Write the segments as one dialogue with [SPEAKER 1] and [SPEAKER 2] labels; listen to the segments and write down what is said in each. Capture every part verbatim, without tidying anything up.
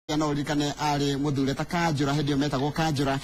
[SPEAKER 1] no rikane ari muthure ta Kanjura hendio metagwo Kanjura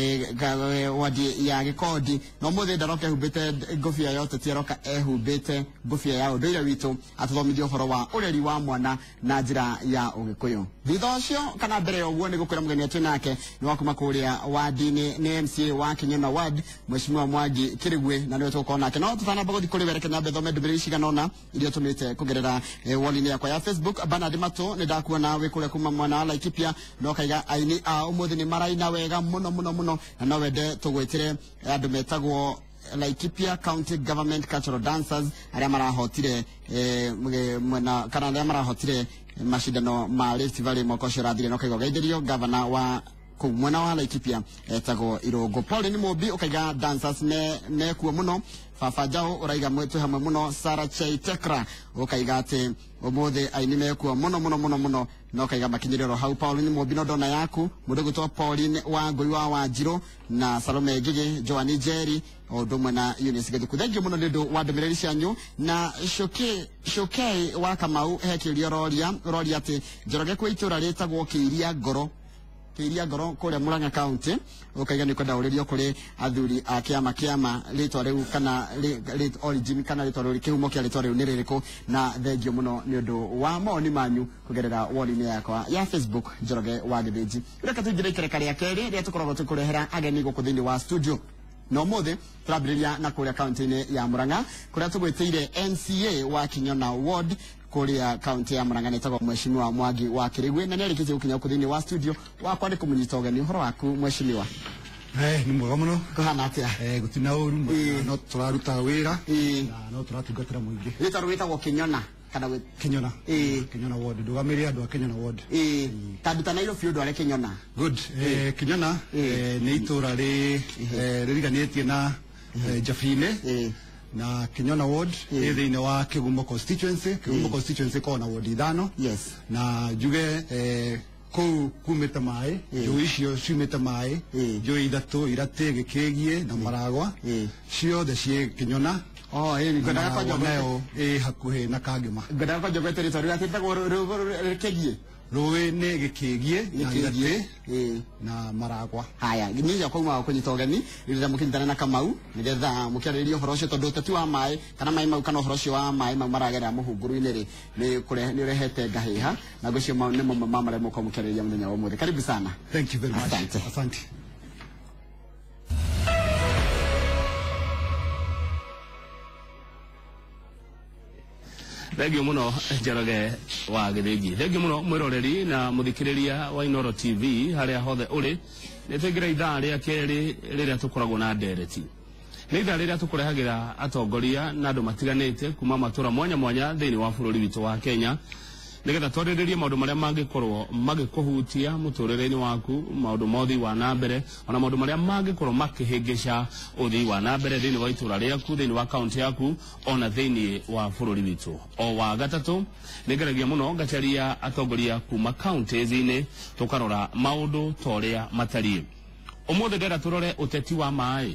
[SPEAKER 1] eh wadi ya gikodi no muthe ndaroke hubite ngofia yote tieroka ehubite ngofia ya unduire witu atuthomithio horo wa ureri wa mwana na njira ya ugikuyu thitha ucio kana mbere uguo ni gukwira mugeni atu nake ni wakuma kuria wadi-ini ni M C A wa Kinyona Ward Mheshimiwa Mwangi Kirigwe na niwe tukona nake no tutana bagodi kuri wereke na betho medubiri ciganona irio tumite kugerera wall-ini yakwa ya Facebook Bernard Matu ni ndakuona we kure kuma mwana Laikipia no kaiga aini a umuthi ni maraina wega muno muno muno na no wende tugwitire andu metagwo Laikipia County Government Cultural Dancers aria marahotire eh mwena kana aria marahotire mashindano ma Rift Valley mwaka cio rathire no kaiga gaitherio governor wa kumwena wa Laikipia etagwo Irongo Paul ni mubi ukaiga dancers me me kuo muno Fafa Jao uraiga mwetu hamwe muno Sara Cheitekra ukaiga ati umuthi aini me kuo muno muno muno muno no kaiga makinyiriro hau Paul ni mubi no dona yaku mundu gutwa Pauline wa Ngui wa Wanjiro na Salome Gigi Joani Jerry odumwe na Eunice Gethuku thank muno nindu wa ndumiriri cianyu na shoke shoke wa Kamau hekirio roria roria ati Njoroge kwa itura ritagwo Kiiria Ngoro Kiiria Ngoro kuria Murang'a County ukaiga ni kwenda uririo kuri athuri a kiama kiama ritwa riu kana rit origin kana ritwa riu kihumo kia ritwa riu ni ririko na thengio muno ni undu wa moni manyu kugerera wall-ini yakwa ya Facebook Njoroge wa Githiji reka tujire kereka ria keri ria tukoragwo tukurehera ageni guku thiini wa studio no mothe turambiriria na kuria county-ini ya Murang'a kuria tugwitiire M C A wa Kinyona Ward kuria county ya Murang'a netagwo Mheshimiwa Mwangi wa Kirigwe na nĩarĩkĩtie gũkinya gũkũ thĩinĩ wa studio wakwa nĩ kũmũnyita ũgeni ũhoro waku Mheshimiwa
[SPEAKER 2] eh ni mwega muno
[SPEAKER 1] kuhana atia
[SPEAKER 2] eh gutina uru no turaruta wira na no turatungatira muingi
[SPEAKER 1] rita rwitagwo Kinyona kana we
[SPEAKER 2] Kinyona eh Kinyona Ward ndugamĩrĩre andũ a Kinyona Ward
[SPEAKER 1] eh tanduta na Nairobi ũndũ arĩ Kinyona
[SPEAKER 2] good eh Kinyona eh nĩ itũra rĩ rĩriganĩtie na Jabine eh na Kinyona Ward ĩ thĩinĩ wa Kĩgumo constituency Kĩgumo constituency kona ward ithano
[SPEAKER 1] yes
[SPEAKER 2] na njuge eh kou kumĩte maĩ njũĩ icio ciumĩte maĩ njũĩ ithatũ Iratĩ Gĩkĩgie na Maragwa ciothe ciĩ Kinyona
[SPEAKER 1] oh ĩ ngwendaga kwa Njoroge
[SPEAKER 2] nayo ĩ hakuhĩ na Kangema
[SPEAKER 1] ngwendaga kwa Njoroge rĩtwa rĩu atĩtagwo Gĩkĩgie
[SPEAKER 2] rũĩ nĩ Gĩkĩgie na Iratĩ na Maragwa
[SPEAKER 1] haya niĩ yakwa uma kũnyita ũgeni rĩrĩa mũkinyitana na Kamau nĩgetha mũkĩarĩrĩrie ũhoro ũcio tondũ ũteti wa maĩ kana maĩ mau kana ũhoro ũcio wa maĩ mau maragerera mũhunguru-inĩ rĩ nĩ kũrehe nĩ ũrehete ngahĩha na ngũcio nĩ mamwe ma marĩa mũkorwo mũkĩarĩrĩria mũthenya wa ũmũthĩ karibu sana
[SPEAKER 2] thank you very much
[SPEAKER 1] asante
[SPEAKER 2] asante
[SPEAKER 3] Thengio muno Njoroge wa Githiji thengio muno mwiroreri na muthikiriria wa Inooro T V haria hothe uri nitwingira ithaa ria keri riria tukoragwo na ndereti ni ithaa riria tukurehagira atongoria na andu matiganite kuma matura mwanya mwanya thiini wa bururi witu wa Kenya nigetha twarĩrĩrie maundu maria mangikorwo magikuhutia muturire-ini waku maundu mothi wa na mbere ona maundu maria mangikorwo makihĩngĩca uthii wa na mbere thiini wa itura riaku thiini wa kaunti yaku ona thiini wa bururi witu o wa gatatu nĩngeragia muno ngacaria atongoria kuma counties-ini tukarora maundu toria matari umuthi ndĩra turore uteti wa maĩ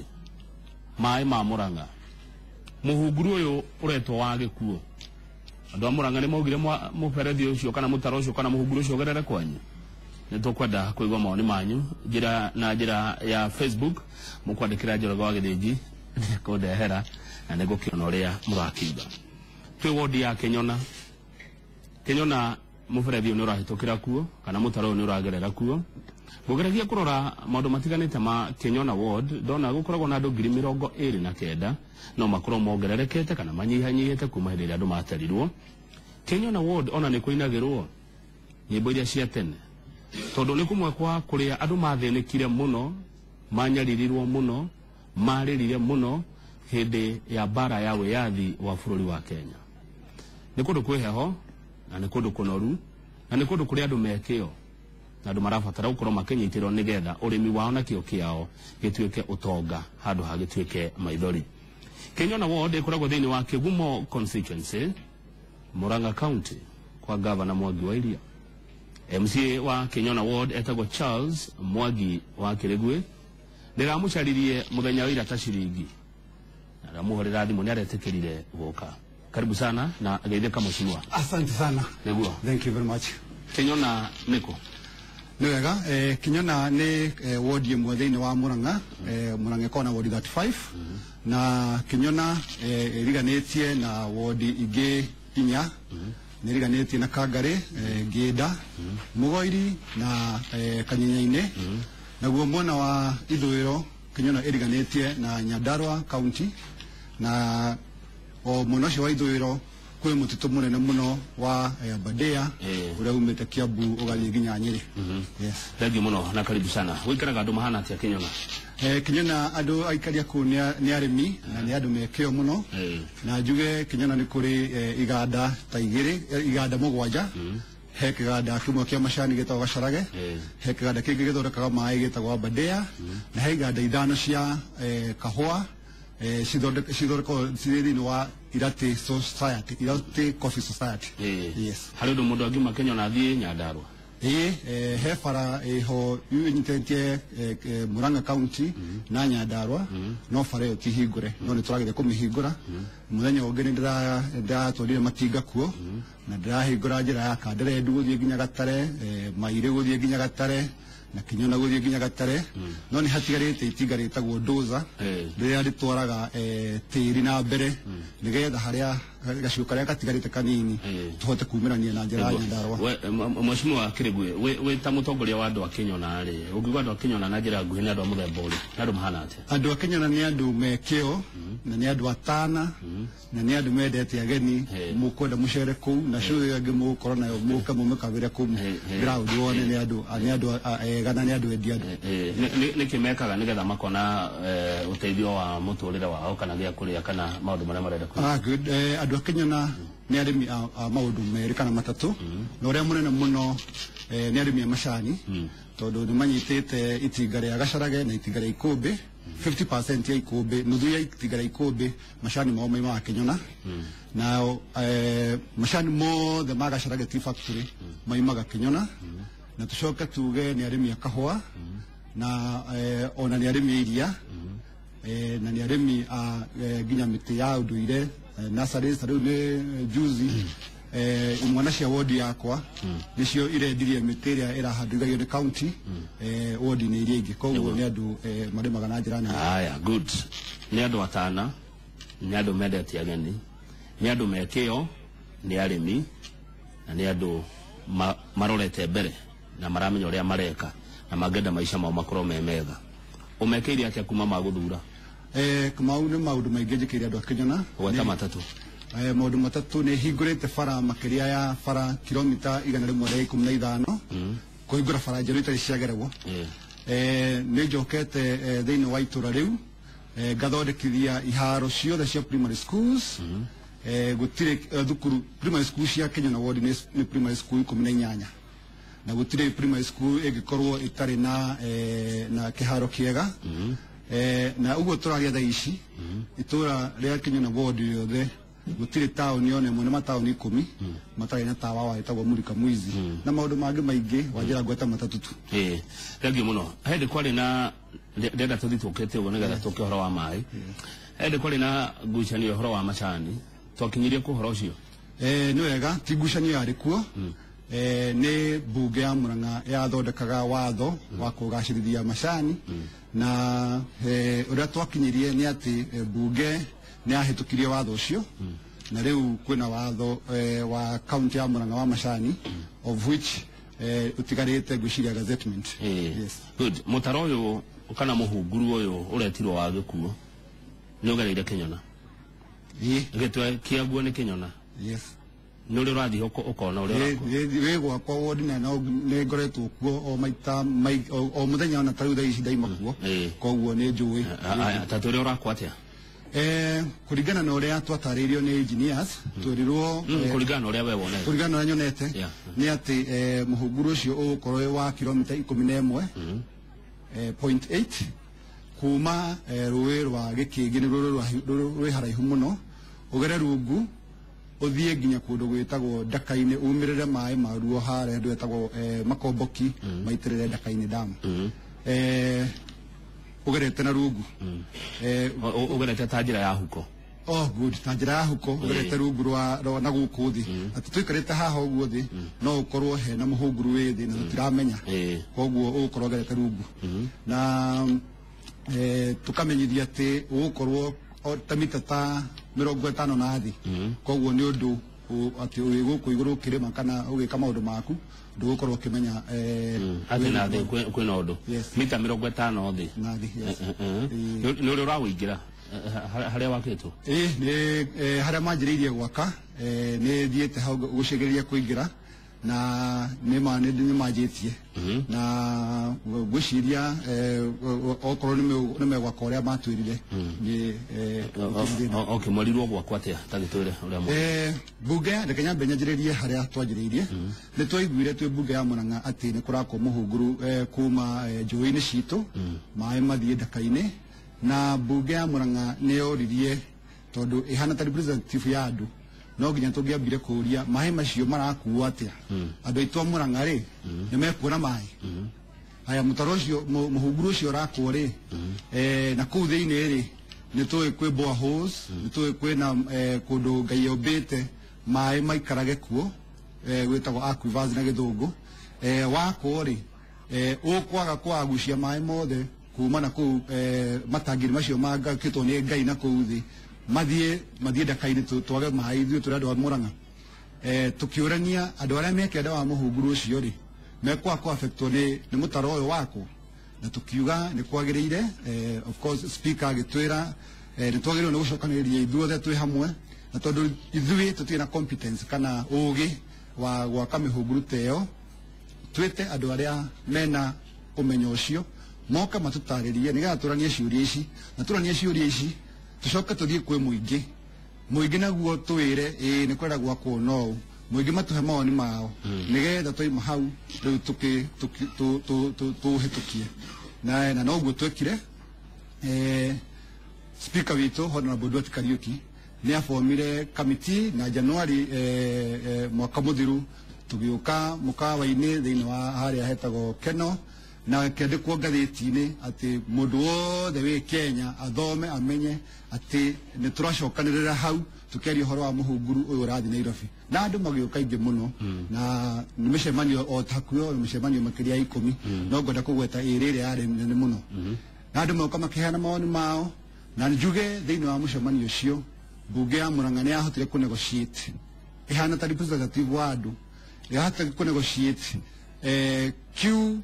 [SPEAKER 3] maĩ ma Murang'a muhunguru uyu uretwo wa gĩkuo andu a Murang'a ni maugire muberethi ucio kana mutaro ucio kana muhunguru ucio gerere kwanyu ni tukwenda kuigwa maoni manyu njira na njira ya Facebook mukwandikira Njoroge wa Githiji kundehera na ni gukiona uria murakiuga twi ward ya Kinyona Kinyona muberethi ni urahitukira kuo kana mutaro ni uragerera kuo ngugeragia kurora maundu matiganite ma Kinyona Ward ndona gukoragwo na andu ngiri mĩrongo ĩrĩ na kenda no makorwo mongererekete kana manyihanyihite kuma hĩndĩ ĩrĩa andu matarirwo Kinyona Ward ona nĩ kũinagĩrwo nyĩmbo iria cia tene tondu nĩ kumwe kwa kũrĩa andu mathĩnĩkire mũno manyaririrwo mũno marĩrire mũno hĩndĩ ya bara ya wĩyathi wa bũrũri wa Kenya nĩ kũndũ kwĩ heho na nĩ kũndũ kũnoru na nĩ kũndũ kũrĩa andu mekĩo na andu marabatara gukorwo makinyitirwo nigetha urimi wao na kio kiao gituike utonga handu ha gituike maithori Kinyona Ward ikoragwo thiini wa Kĩgumo constituency Murang'a County kwa governor Mwangi wa Iria M C A wa Kinyona Ward etagwo Charles Mwangi wa Kirigwe ndiramucaririe muthenya wa ira ta ciringi na muhorera thimu ni aretikirire guka karibu sana na geitheka Mheshimiwa
[SPEAKER 2] asante sana
[SPEAKER 3] niguo
[SPEAKER 2] thank you very much
[SPEAKER 3] Kinyona niko
[SPEAKER 2] nä wega eh, Kinyona nä eh, ward ĩmwe thĩinĩ wa Murang'a eh, Murang'a ĩkoragwo na ward thirty-five na Kinyona eh, ĩriganĩtie na ward ingĩ inya nä ĩriganĩtie na Kangari eh, Ngĩnda Mũgoiri na eh, Kanyinya-inĩ naguo mwena wa ithũĩro Kinyona ĩriganĩtie na Nyandarua County na o mwena ũcio wa ithũĩro kwĩ mũtitũ mũnene mũno wa eh, Aberdare ũrĩa umĩte Kiambu ũgathiĩ nginya Nyeri.
[SPEAKER 3] Yes. Thengiũ mũno na karibu sana. Gũikaraga andũ mahana atĩa Kinyona?
[SPEAKER 2] Eh, Kinyona andũ aikaria kũu nĩ arĩmi na nĩ andũ mekĩo mũno na njuge Kinyona nĩ kũrĩ eh, iganda ta igĩrĩ iganda mũgwanja he kĩganda kĩmwe kĩa macani gĩtagwo Gacarage he kĩganda kĩngĩ gĩthondekaga maĩ gĩtagwo Aberdare na he iganda ithano cia eh, kahũa eh, cithondekagwo cirĩ thĩinĩ wa Irati Society, Irati Coffee Society.
[SPEAKER 3] Yes. Harĩ ũndũ mũndũ angiuma Kinyona athiĩ Nyandarua?
[SPEAKER 2] Ĩĩ, he bara ĩho ĩnyitĩtie Murang'a County na Nyandarua no bara ĩyo ti hingũre no nĩ tũrageria kũmĩhingũra mũthenya ũngĩ nĩ ndĩratwarire matinga kuo na ndĩrahingũra njĩra ya Kanderendu gũthiĩ nginya Gatare Mairĩ gũthiĩ nginya Gatare na Kinyona gũthiĩ nginya Gatare no nĩ hatigarĩte itinga rĩtagwo Dozer rĩrĩa rĩtwaraga tĩri na mbere nĩgetha harĩa gacigo karĩa gatigarĩte kanini tũhote kumĩrania na njĩra ya Nyandarua.
[SPEAKER 3] Mheshimiwa Kirigwe, wĩ ta mũtongoria wa andũ a Kinyona rĩ, ũngiuga andũ a Kinyona na njĩra nguhĩ nĩ andũ a mũthemba ũrĩkũ na andũ mahana atĩa?
[SPEAKER 2] Andũ a Kinyona nĩ andũ mekĩo na nĩ andũ atana na nĩ andũ mendete ageni mũkwenda mũcere kũu na show ĩyo angĩ mũgũkorwo nayo mũka mũmĩkagĩre kũu ground wone nĩ andũ nĩ andũ ega na nĩ andũ endi andũ.
[SPEAKER 3] Nĩkĩ mekaga nĩgetha makona ũteithio wa mũtũrĩre wao kana gĩa kũrĩa kana maũndũ marĩa marenda kũrĩa?
[SPEAKER 2] Ah good. Andũ a Kinyona nĩ arĩmi a maũndũ merĩ kana matatũ na ũrĩa mũnene mũno nĩ arĩmi a macani tondũ nĩ manyitĩte itinga rĩa Gacarage na itinga rĩa Ikũmbĩ fifty percent ya Ikũmbĩ nuthu ya itinga rĩa Ikũmbĩ macani mao maimaga Kinyona na macani mothe ma Gacarage Tea Factory maimaga Kinyona na tũcoke tuge nĩ arĩmi a kahũa na ona nĩ arĩmi a iria na nĩ arĩmi a nginya mĩtĩ ya ũndũire nurseries rĩu nĩ juzi imwana cia wodi yakwa nicio irendirie mĩtĩ ĩrĩa ĩrahandithagio nĩ county wodi-inĩ iria ingĩ koguo nĩ andũ marĩmaga na njĩra nene.
[SPEAKER 3] Aya, good. Nĩ andũ atana nĩ andũ mendete ageni nĩ andũ mekĩo nĩ arĩmi na nĩ andũ marorete mbere na maramenya ũrĩa mareka na mangenda maica mao makorwo me mega. Ũmekĩire atĩa kuma magũthura?
[SPEAKER 2] Eh, Kamau nĩ maũndũ maingĩ njĩkĩire andũ a Kinyona.
[SPEAKER 3] Gweta matatũ?
[SPEAKER 2] Eh, maũndũ matatũ nĩ hingũrĩte bara makĩria ya bara kilomita igana rĩmwe rĩa ikũmi na ithano kũhingũra bara njerũ itarĩ ciageragwo. Nĩ njokete thĩinĩ wa itũra rĩu ngathondekithia iharo ciothe cia primary schools gũtirĩ thukuru primary school cia Kinyona ward nĩ primary school ikũmi na inyanya na gũtirĩ primary school ĩngĩkorwo ĩtarĩ na na kĩharo kĩega na uguo tũraria thaa ici itũra rĩa Kinyona ward yothe gũtirĩ taũni ona ĩmwe nĩ mataũni ikũmi matarĩ na tawa wa ĩtagwo Mulika Mwizi na maũndũ mangĩ maingĩ wanjĩra gweta matatũ tu.
[SPEAKER 3] Ĩĩ, thengiũ mũno. Hĩndĩ kwarĩ na ndenda tũthiĩ tũkĩte ũguo nĩgetha tũke ũhoro wa maĩ. Hĩndĩ kwarĩ na ngucanio ũhoro wa macani twakinyirie kũ ũhoro ũcio?
[SPEAKER 2] Nĩ wega ti ngucanio yarĩ kuo nĩ mbunge ya Murang'a yathondekaga watho wa kũgacĩrithia macani na ũrĩa twakinyirie nĩ atĩ mbunge nĩ yahĩtũkirie watho ũcio na rĩu kwĩna watho wa kaunti ya Murang'a wa macani of which ũtigarĩte ngwĩciria gazettement.
[SPEAKER 3] Yes. Good. Mũtaro ũyũ kana mũhunguru ũyũ ũretirwo wa gĩkuo nĩ ũgereire Kinyona?
[SPEAKER 2] Ĩĩ.
[SPEAKER 3] Gĩtwe kĩaguo nĩ Kinyona?
[SPEAKER 2] Yes.
[SPEAKER 3] Nĩ ũrĩ ũrathiĩ ũkona ũrĩa
[SPEAKER 2] wĩ gwakwa wodi na nĩ ngoretwo kuo o maita o mũthenya ona tarĩu thaa ici ndaima kuo koguo nĩ njũĩ.
[SPEAKER 3] Tatũ ũrĩa ũrakwo atĩa?
[SPEAKER 2] Kũringana na ũrĩa twatarĩirio nĩ engineers twĩrirwo
[SPEAKER 3] kũringana na ũrĩa we wonete
[SPEAKER 2] kũringana na ũrĩa nyonete nĩ atĩ mũhunguru ũcio ũgũkorwo wĩ wa kilomita ikũmi na ĩmwe point eight kuma rũĩ rwa Gĩkĩngĩ nĩ rũĩ haraihu mũno ũgere rungu ũthiĩ nginya kũndũ gwĩtagwo Ndaka-inĩ umĩrĩre maĩ maruo harĩa handũ hetagwo Makomboki maitĩrĩre Ndaka-inĩ dam ũgerete na rungu
[SPEAKER 3] ũgerete ta njĩra ya huko
[SPEAKER 2] oh good ta njira ya huko urete rungu rwa na guku thi ati tuikarite haha uguo thi no ukorwo he na muhunguru wi thi na tutiramenya koguo ukorwo gerete rungu na eh tukamenyithia ati ukorwo tamita ta mirongo itano na thi koguo ni undu ati uri guku iguru kirima kana ugika maundu maku ndugukorwo ukimenya eh
[SPEAKER 3] ati na thi kwina undu mita mirongo itano thi
[SPEAKER 2] na thi
[SPEAKER 3] ni uri urawingira haria wakitwo
[SPEAKER 2] eh ni haria manjiriirie gwaka eh ni thiete hau gucigereria kuingira na ni ma ni manjitie na gwiciria okorwo ni megwaka uria matwirire ni
[SPEAKER 3] okay mwarirwo gwakwa atia tagitwire uria mu
[SPEAKER 2] eh bunge reke nyambe nyanjiririe haria twanjiriirie ni twaiguire twi bunge ya Murang'a ati ni kurako muhunguru kuma njui-ini citu mai mathie ndaka-ini na bunge ya Murang'a ni yoririe tondu ihana ta representative ya andu no nginya tungiambire kuria mai macio marakuo atia andu aitwa Murang'a ri ni mekuona mai aya mutaro ucio muhunguru ucio rakuo ri eh na kuu thiini ri ni tuwi kwi boreholes ni tuwi kwina kundu Ngai yombite mai maikarage kuo eh gwitagwo aquifers na githungu eh wako ri eh ukwaga kwagucia mai mothe kuma na kuu matangiri macio magakitwo ni Ngai na kuu thi mathie mathie ndaka-ini twage mai ithuĩ tũrĩ andũ a Murang'a eh tukiurania andũ arĩa me kĩanda wa mũhunguru ũcio rĩ mekwa ko affectwo nĩ nĩ mũtaro ũyũ wako na tukiuga nĩ kwagĩrĩire eh of course speaker agĩtwĩra eh nĩ twagĩrĩirwo nĩ gũcokanĩrĩria ithuothe twĩ hamwe na tondũ ithuĩ tũtirĩ na competence kana ũũgĩ wa gwaka mĩhunguru ta ĩyo twĩte andũ arĩa mena ũmenyo ũcio moka matutarĩrie nĩgetha tũranie ciũria ici na tũranie ciũria ici tucoke tuthie kwi muingi muingi naguo twire ii ni kwenda gwakwo no muingi matuhe mawoni mao nigetha twaima hau riu tuki tuhitukie na na noguo twekire eh speaker witu Honorable Duarte Kariuki ni afomire committee na Januari eh mwaka muthiru tugiuka mukawa-ini thiini wa haria hetagwo Keno na kendikwo ngathĩti-inĩ atĩ mũndũ wothe wĩ Kenya athome amenye atĩ nĩ tũracokanĩrĩra hau tũkĩaria ũhoro wa mũhunguru ũyũ ũrathiĩ Nairobi na andũ magĩũka aingĩ mũno na nĩ mĩcemanio o hakuhĩ o mĩcemanio makĩria ya ikũmi no ngwenda kũgweta ĩrĩ ĩrĩa yarĩ nene mũno na andũ moka makĩheana mawoni mao na njuge thĩinĩ wa mũcemanio ũcio mbunge ya Murang'a nĩ yahotire kũ negotiate ĩhana ta representative wa andũ yahotire kũ negotiate eh Q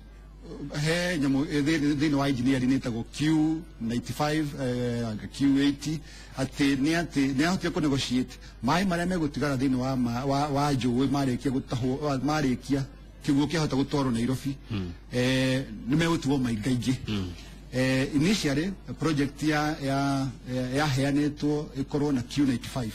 [SPEAKER 2] he nyamu thini wa engineering nitagwo Q ninety-five Q eighty ati ni ati ni ahotia ku negotiate mai maria megutigara thini wa wa wa njui marikia gutahwo marikia kiguo kihota gutwarwo Nairobi eh ni megutwo maingaingi eh initially project ya ya ya heanetwo ikorwo na Q ninety-five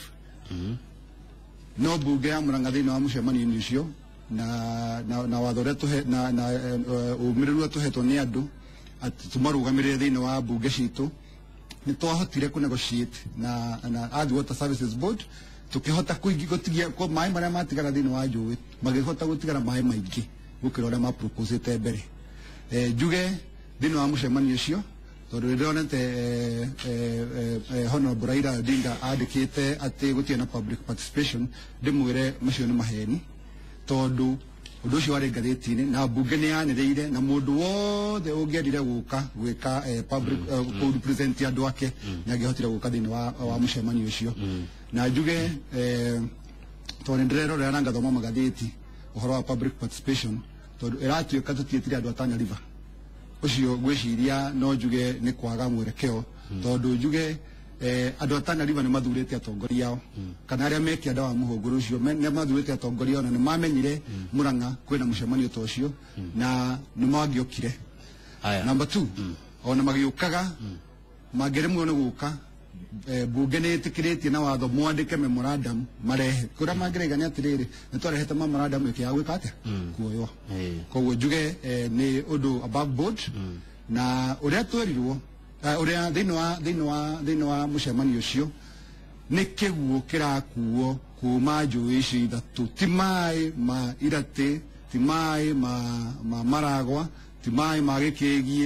[SPEAKER 2] no bunge ya Murang'a thini wa mucemanio ucio na na na wathore tuhe na na umiriru tuhetwo ni andu ati tumarugamirire thiini wa bunge citu ni twahotire ku negotiate na na Athi Water Services Board tukihota kuigigotigia ko mai maria matigara thiini wa njui magihota gutigara mai maingi gukira uria ma proposete mbere eh njuge thiini wa mucemanio ucio tondu ndionete eh eh Honorable Raila Odinga andikite ati gutie na public participation ndimwire macio ni maheni tondu undu ucio wari ngathĩti-inĩ na mbunge nĩ yanĩrĩire na mũndũ wothe ũngĩendire gũka gwĩka public kũ represent andũ ake nĩ angĩhotire gũka thĩinĩ wa wa mũcemanio ũcio na njuge tondũ ndĩrerorera na ngathoma magathĩti ũhoro wa public participation tondu ĩratuĩka tũtiĩtire andũ a Tana River ũcio ngwĩciria no njuge nĩ kwaga mwerekeo tondu njuge eh andu a Tana River ni mathurite atongoria ao kana aria me kĩanda wa mũhunguru ucio nĩ mathurite atongoria na nĩ mamenyire Murang'a kwĩna mũcemanio ta ũcio na nĩ mangĩokire number two ona magĩũkaga mangĩremwo nĩ gũka bunge nĩ ĩtĩkĩrĩtie na watho mwandĩke memorandum marehe kũrĩa mangĩraiga nĩ atĩrĩrĩ nĩ twarehete memorandum ĩkĩ ya gwĩka atĩa kuoywo koguo njuge nĩ ũndũ above board na ũrĩa twerirwo uria thĩinĩ wa thĩinĩ wa thĩinĩ wa mũcemanio ũcio nĩ kĩguo kĩrakuo kuma njũĩ ici ithatũ ti maĩ ma iratĩ ti maĩ ma ma maragwa ti maĩ ma gĩkĩgie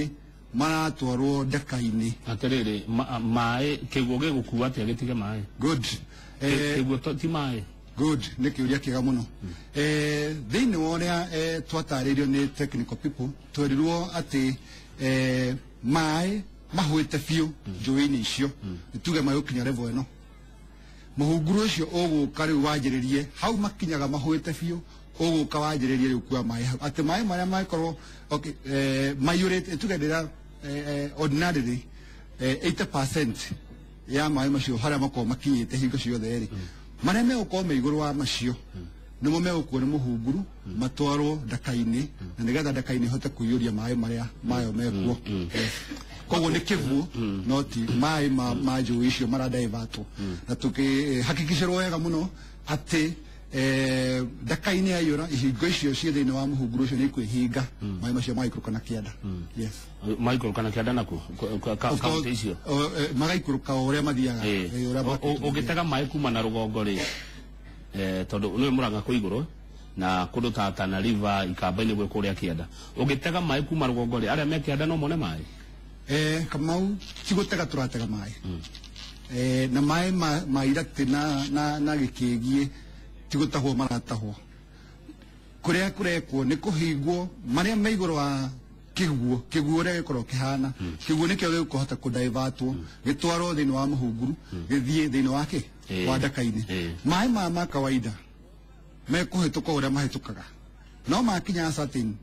[SPEAKER 2] maratwarwo ndaka-inĩ
[SPEAKER 3] atiriri maĩ kĩguũ gĩgũkua atĩa gĩtige maĩ
[SPEAKER 2] good eh
[SPEAKER 3] kĩguũ ti maĩ
[SPEAKER 2] good nĩ kĩũria kĩega mũno eh thĩinĩ wa ũrĩa eh twatarĩirio nĩ technical people twerirwo atĩ eh maĩ mahwĩte biũ njũĩ-inĩ icio nĩtuge magũkinya level ĩno mũhunguru ũcio ũgũka rĩu wanjĩrĩrie hau makinyaga mahwĩte biũ ũgũka wanjĩrĩrie rĩu kwa maĩ hau atĩ maĩ marĩa makorwo okay eh maiyũrĩte tuge ndĩra ordinarily eighty percent ya maĩ macio harĩa makorwo makinyĩte hingo ciothe rĩ marĩa megũkorwo me igũrũ wa macio nĩmo megũkuo nĩ mũhunguru matwarwo ndaka-inĩ na nĩgetha ndaka-inĩ ĩhote kũiyũria maĩ marĩa mayo mekuo koguo nĩ kĩguũ no ti maĩ ma njũĩ icio maradivatwo na tũkĩhakikicĩrwo wega mũno atĩ ndaka-inĩ yaiyũra ihingo icio ciĩ thĩinĩ wa mũhunguru ũcio nĩ ikwĩhinga maĩ macio magaikũrũka na kĩanda yes
[SPEAKER 3] magaikũrũka na kĩanda naku kaũntĩ icio
[SPEAKER 2] magaikũrũka o ũrĩa mathiaga
[SPEAKER 3] ũgĩtega maĩ kuma na rũgongo rĩ tondũ nĩwe Mũrang'a kũ igũrũ na kũndũ ta Tana River ikamba-inĩ gwĩ kũrĩa kĩanda ũgĩtega maĩ kuma rũgongo rĩ arĩa me kĩanda no mone maĩ
[SPEAKER 2] eh Kamau ti gũtega tũratega maĩ eh na maĩ ma iratĩ na na na gĩkĩgie ti gũtahwo maratahwo kũrĩa kũrekwo nĩ kũhingwo marĩa me igũrũ wa kĩguũ kĩguũ ũrĩa gĩkorwo kĩhana kĩguũ nĩkĩo gĩkũhota kũdivatwo gĩtwarwo thĩinĩ wa mũhunguru gĩthiĩ thĩinĩ wa kĩ wa ndaka-inĩ maĩ ma ma kawaida mekũhĩtũka ũrĩa mahĩtũkaga no makinya a certain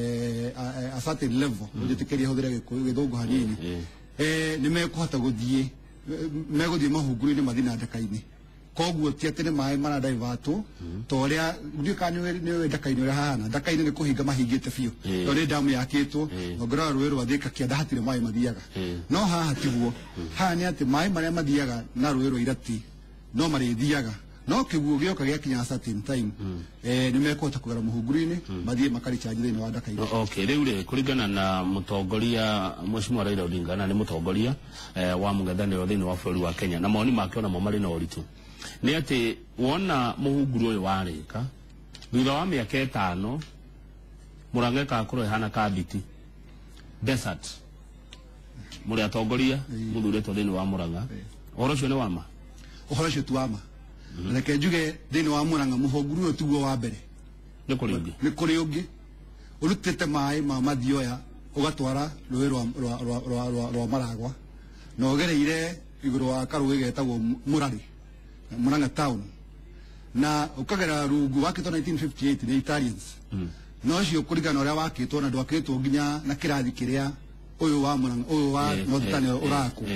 [SPEAKER 2] a certain level ũnjĩtĩkĩria hũthĩre gĩthũngũ hanini nĩ mekũhota gũthiĩ megũthiĩ mahunguru-inĩ mathiĩ na ndaka-inĩ koguo ti atĩ nĩ maĩ maradivatwo ta ũrĩa ndiũka nĩ ndaka-inĩ ũrĩa hahana ndaka-inĩ nĩ kũhinga mahingĩte biũ tondũ nĩ damu yakĩtwo ngorora rũĩ rwa Thika kĩanda hatirĩ maĩ mathiaga no haha tiguo haha nĩ atĩ maĩ marĩa mathiaga na rũĩ rwa Irati no marĩthiaga no kĩguũ gĩoka gĩakinya certain time nĩ mekũhota kũgera mũhunguru-inĩ mathiĩ makarichanji thĩinĩ wa ndaka-inĩ
[SPEAKER 3] okay rĩu rĩ kũringana na mũtongoria Mheshimiwa Raila Odinga na nĩ mũtongoria wa mũng'ethanĩro thĩinĩ wa bũrũri wa Kenya na mawoni make onamo marĩ na ũritũ nĩ atĩ wona mũhunguru ũyũ warĩka thutha wa mĩaka ĩtano Mũrang'a ĩgakorwo ĩhana kabiti desert mũrĩ atongoria mũthurĩtwo thĩinĩ wa Mũrang'a ũhoro ũcio nĩ wama
[SPEAKER 2] ũhoro ũcio ti wama reke njuge thĩinĩ wa Mũrang'a mũhunguru ũyũ tiguo wa mbere
[SPEAKER 3] nĩ kũrĩ ũngĩ
[SPEAKER 2] nĩ kũrĩ ũngĩ ũrutĩte maĩ ma mathioya ũgatwara rũĩ rwa Maragwa na ũgereire igũrũ wa karũĩ getagwo Mũrarĩ Mũrang'a town na ũkagera rungu wakĩtwo nineteen fifty-eight nĩ Italians no ũcio kũringana ũrĩa wakĩtwo na ndwakĩtwo nginya na kĩrathi kĩrĩa ũyũ wa Mũrang'a ũyũ wa Northern ũrakwo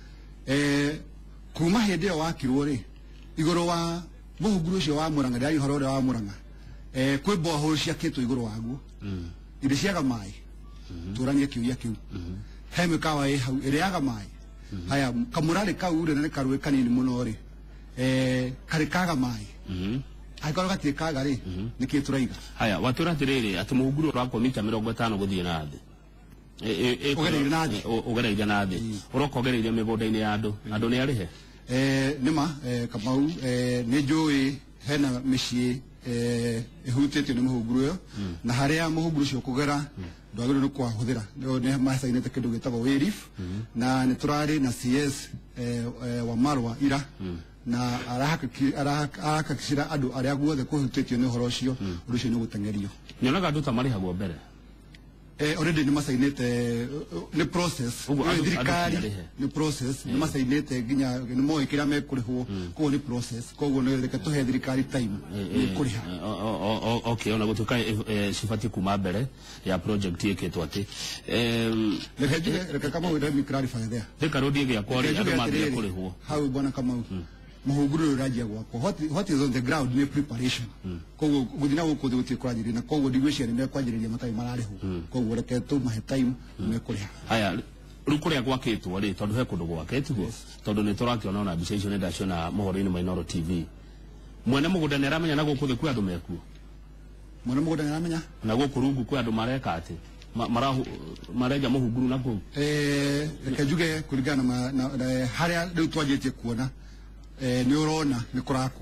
[SPEAKER 2] kuma hĩndĩ ĩyo wakirwo rĩ igũrũ wa mũhunguru ũcio wa Mũrang'a ndĩrari ũhoro ũrĩa wa Mũrang'a kwĩ borehole ciakĩtwo igũrũ waguo irĩ ciaga maĩ tũranie kĩũria kĩu he mĩkawa ĩ hau ĩrĩaga maĩ haya Kamũrarĩ kau rĩ nĩ karũĩ kanini mũno rĩ karĩ kaga maĩ angĩkorwo gatirĩ kaga rĩ nĩkĩ tũraiga
[SPEAKER 3] haya watwĩra atĩrĩrĩ atĩ mũhunguru ũrakwo mita mĩrongo ĩtano gũthiĩ na thĩ
[SPEAKER 2] ũgereire na thĩ
[SPEAKER 3] ũgereire na thĩ ũroka ũgereire mĩgũnda-inĩ ya andũ andũ nĩ arĩhe
[SPEAKER 2] nĩma Kamau nĩ njũĩ hena mĩciĩ ĩhutĩtio nĩ mũhunguru ũyũ na harĩa mũhunguru ũcio kũgera ndwagĩrĩirwo nĩ kũhũthĩra nĩ macainĩte kĩndũ gĩtagwo Wayrif na nĩ tũrarĩ na C S wa Marwa ira na arahakikishira andũ arĩa guothe kũhutĩtio nĩ ũhoro ũcio ũndũ ũcio nĩ gũteng'erio
[SPEAKER 3] nyonaga andũ ta marĩhagwo mbere
[SPEAKER 2] eh already nĩ macainĩte nĩ process thirikari nĩ process nĩ macainĩte nginya nĩ moĩ kĩrĩa mekũrĩhwo koguo nĩ process koguo nĩ reke tũhe thirikari time nĩ kũrĩha
[SPEAKER 3] okay ona gũtuĩka cibatiĩ kuma mbere ya project ĩkĩtwo atĩ
[SPEAKER 2] reke kama wĩra mi clarify there
[SPEAKER 3] thika rũthiĩ gĩakwa rĩ andũ mambia kũrĩhwo
[SPEAKER 2] hau bwana Kamau mũhunguru ũyũ ũranjia gwakwo what what is on the ground nĩ preparation koguo gũthiĩ na gũkũ thĩ gũtirĩ kũranjĩrĩria na koguo ndigwĩciria nĩ mekwanjĩrĩria matarĩ mararĩhwo koguo reke tũmahe time nĩmekũrĩha
[SPEAKER 3] haya rĩu kũrĩa gwakĩtwo rĩ tondũ he kũndũ gwake tiguo tondũ nĩ tũrakĩona ona mbica icio nĩ ndaciona mohoro-inĩ ma Inooro T V mwene mũgũnda nĩ aramenya na gũkũ thĩ kwĩ andũ mekuo
[SPEAKER 2] mwene mũgũnda nĩ aramenya
[SPEAKER 3] na gũkũ rungu kwĩ andũ mareka atĩ marenja mũhunguru na kũu
[SPEAKER 2] reke njuge kũringana na harĩa rĩu twanjĩtie kuona nĩ ũrona nĩ kũrakwo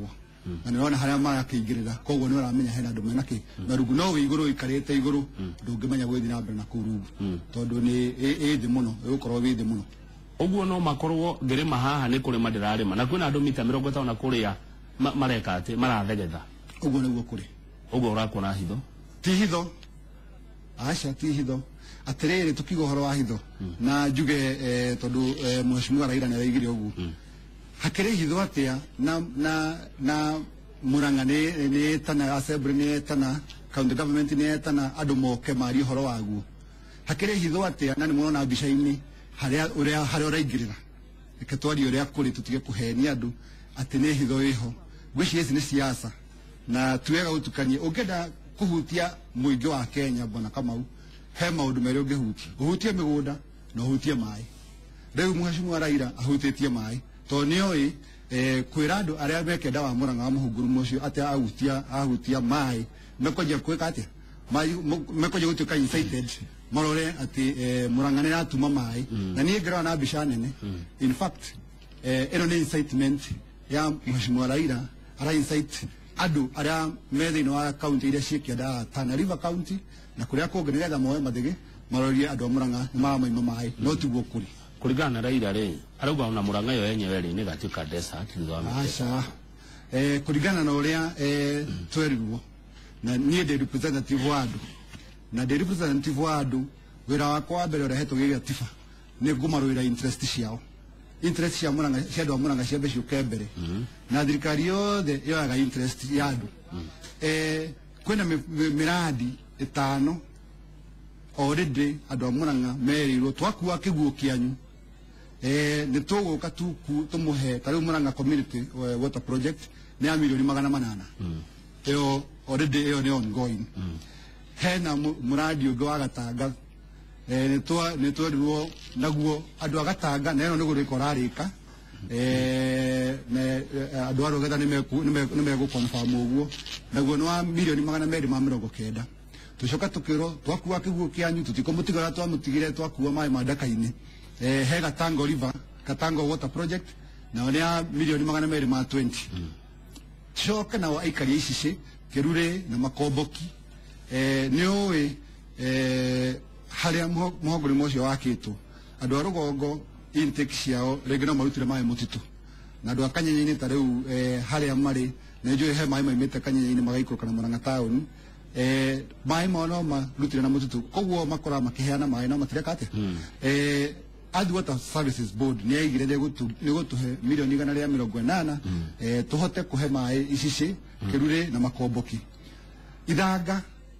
[SPEAKER 2] na nä rona harä a marakä ingä rä ra koguo nä å ramenya hena andå menake na rungu no wä igå rå ikarä te igå rå ndå ngä menya gå thiä na mbere na kå u rungu tondå nä ä thä må no ä gå korwo wä thä må no
[SPEAKER 3] uguo no makorwo ngirima haha ni kurima ndirarima na kwina andu mita mirongo itano na kuria mareka ati marathegetha
[SPEAKER 2] uguo niguo kuri
[SPEAKER 3] uguo urakuona hitho
[SPEAKER 2] ti hitho aca ti hitho atiriri tukiga horo wa hitho na njuge tondu mheshimiwa Raila ni araigire uguo hakiri hitho atia na na na Murang'a ni ni tana assembly ni tana county government ni tana andu moke mari horo waguo hakiri hitho atia na ni muona mbica-ini haria uria haria uraingirira reke twari uria kuri tutige kuhenia andu ati ni hitho iho gwici ici ni siasa na tuwega utukanie ungenda kuhutia muingi wa Kenya bwana Kamau he maundu meri ungihutia uhutie migunda na uhutie mai riu mheshimiwa Raila ahutitie mai to nioi eh kwira andu aria mekenda wa Murang'a wa muhunguru mucio ati ahutia ahutia mai mekoje kwika ati mai mekoje gutuka incited marore ati Murang'a ni ratuma mai na nie ngira na mbica nene in fact eh eno ni incitement ya mheshimiwa Raila ara incite andu aria me thiini wa county iria cikienda Tana River county na kuria kungi nigetha moe mathigi marorie andu a Murang'a mamaima mai no tiguo kuri
[SPEAKER 3] kuringana na Raila ri arauga ona Murang'a yo yenyewe ri ni gatuika desert thutha wa
[SPEAKER 2] aca eh kuringana na uria eh twerirwo na nie ndi representative wa andu na ndi representative wa andu wira wakwa wa mbere urehetwo gigia tiba ni ngumaruira interest ciao interest cia Murang'a cia andu a Murang'a ciambe ciuke mbere na thirikari yothe yoyaga interest ya andu eh kwina miradi itano already andu a Murang'a merirwo twakua kiguo kianyu eh ni tuguka tuku tumuhe tari Murang'a community water project ni a milioni magana manana iyo already iyo ni ongoing hena muradi ungi wa Gatanga eh ni twa ni twarirwo naguo andu a Gatanga na ino ni gurika rarika eh ne andu aro getha ni meku ni megu confirm uguo naguo ni wa milioni magana meri ma mirongo kenda tucoka tukiro twakua kiguo kianyu tutikomutigara twamutigire twakua mai madaka-ini eh he Gatanga River Gatanga water project na ni a milioni magana meri ma twenty choka na aikari icici kirure na makomboki eh ni oi eh haria muhogori mocio wakitwo andu a rugongo intake ciao rege no marutire mai mutitu na andu a Kanyenya-ini ta riu eh haria mari na njui he mai maimite Kanyenya-ini magaikũrũka na Murang'a town eh mai mono marutire na mutitu koguo makora makiheana mai no matireka ate eh Adi Water Services Board ni aigire ni gutu ni gutuhe milioni igana ria mirongo inana eh tuhote kuhe mai icici kirure na makomboki ithanga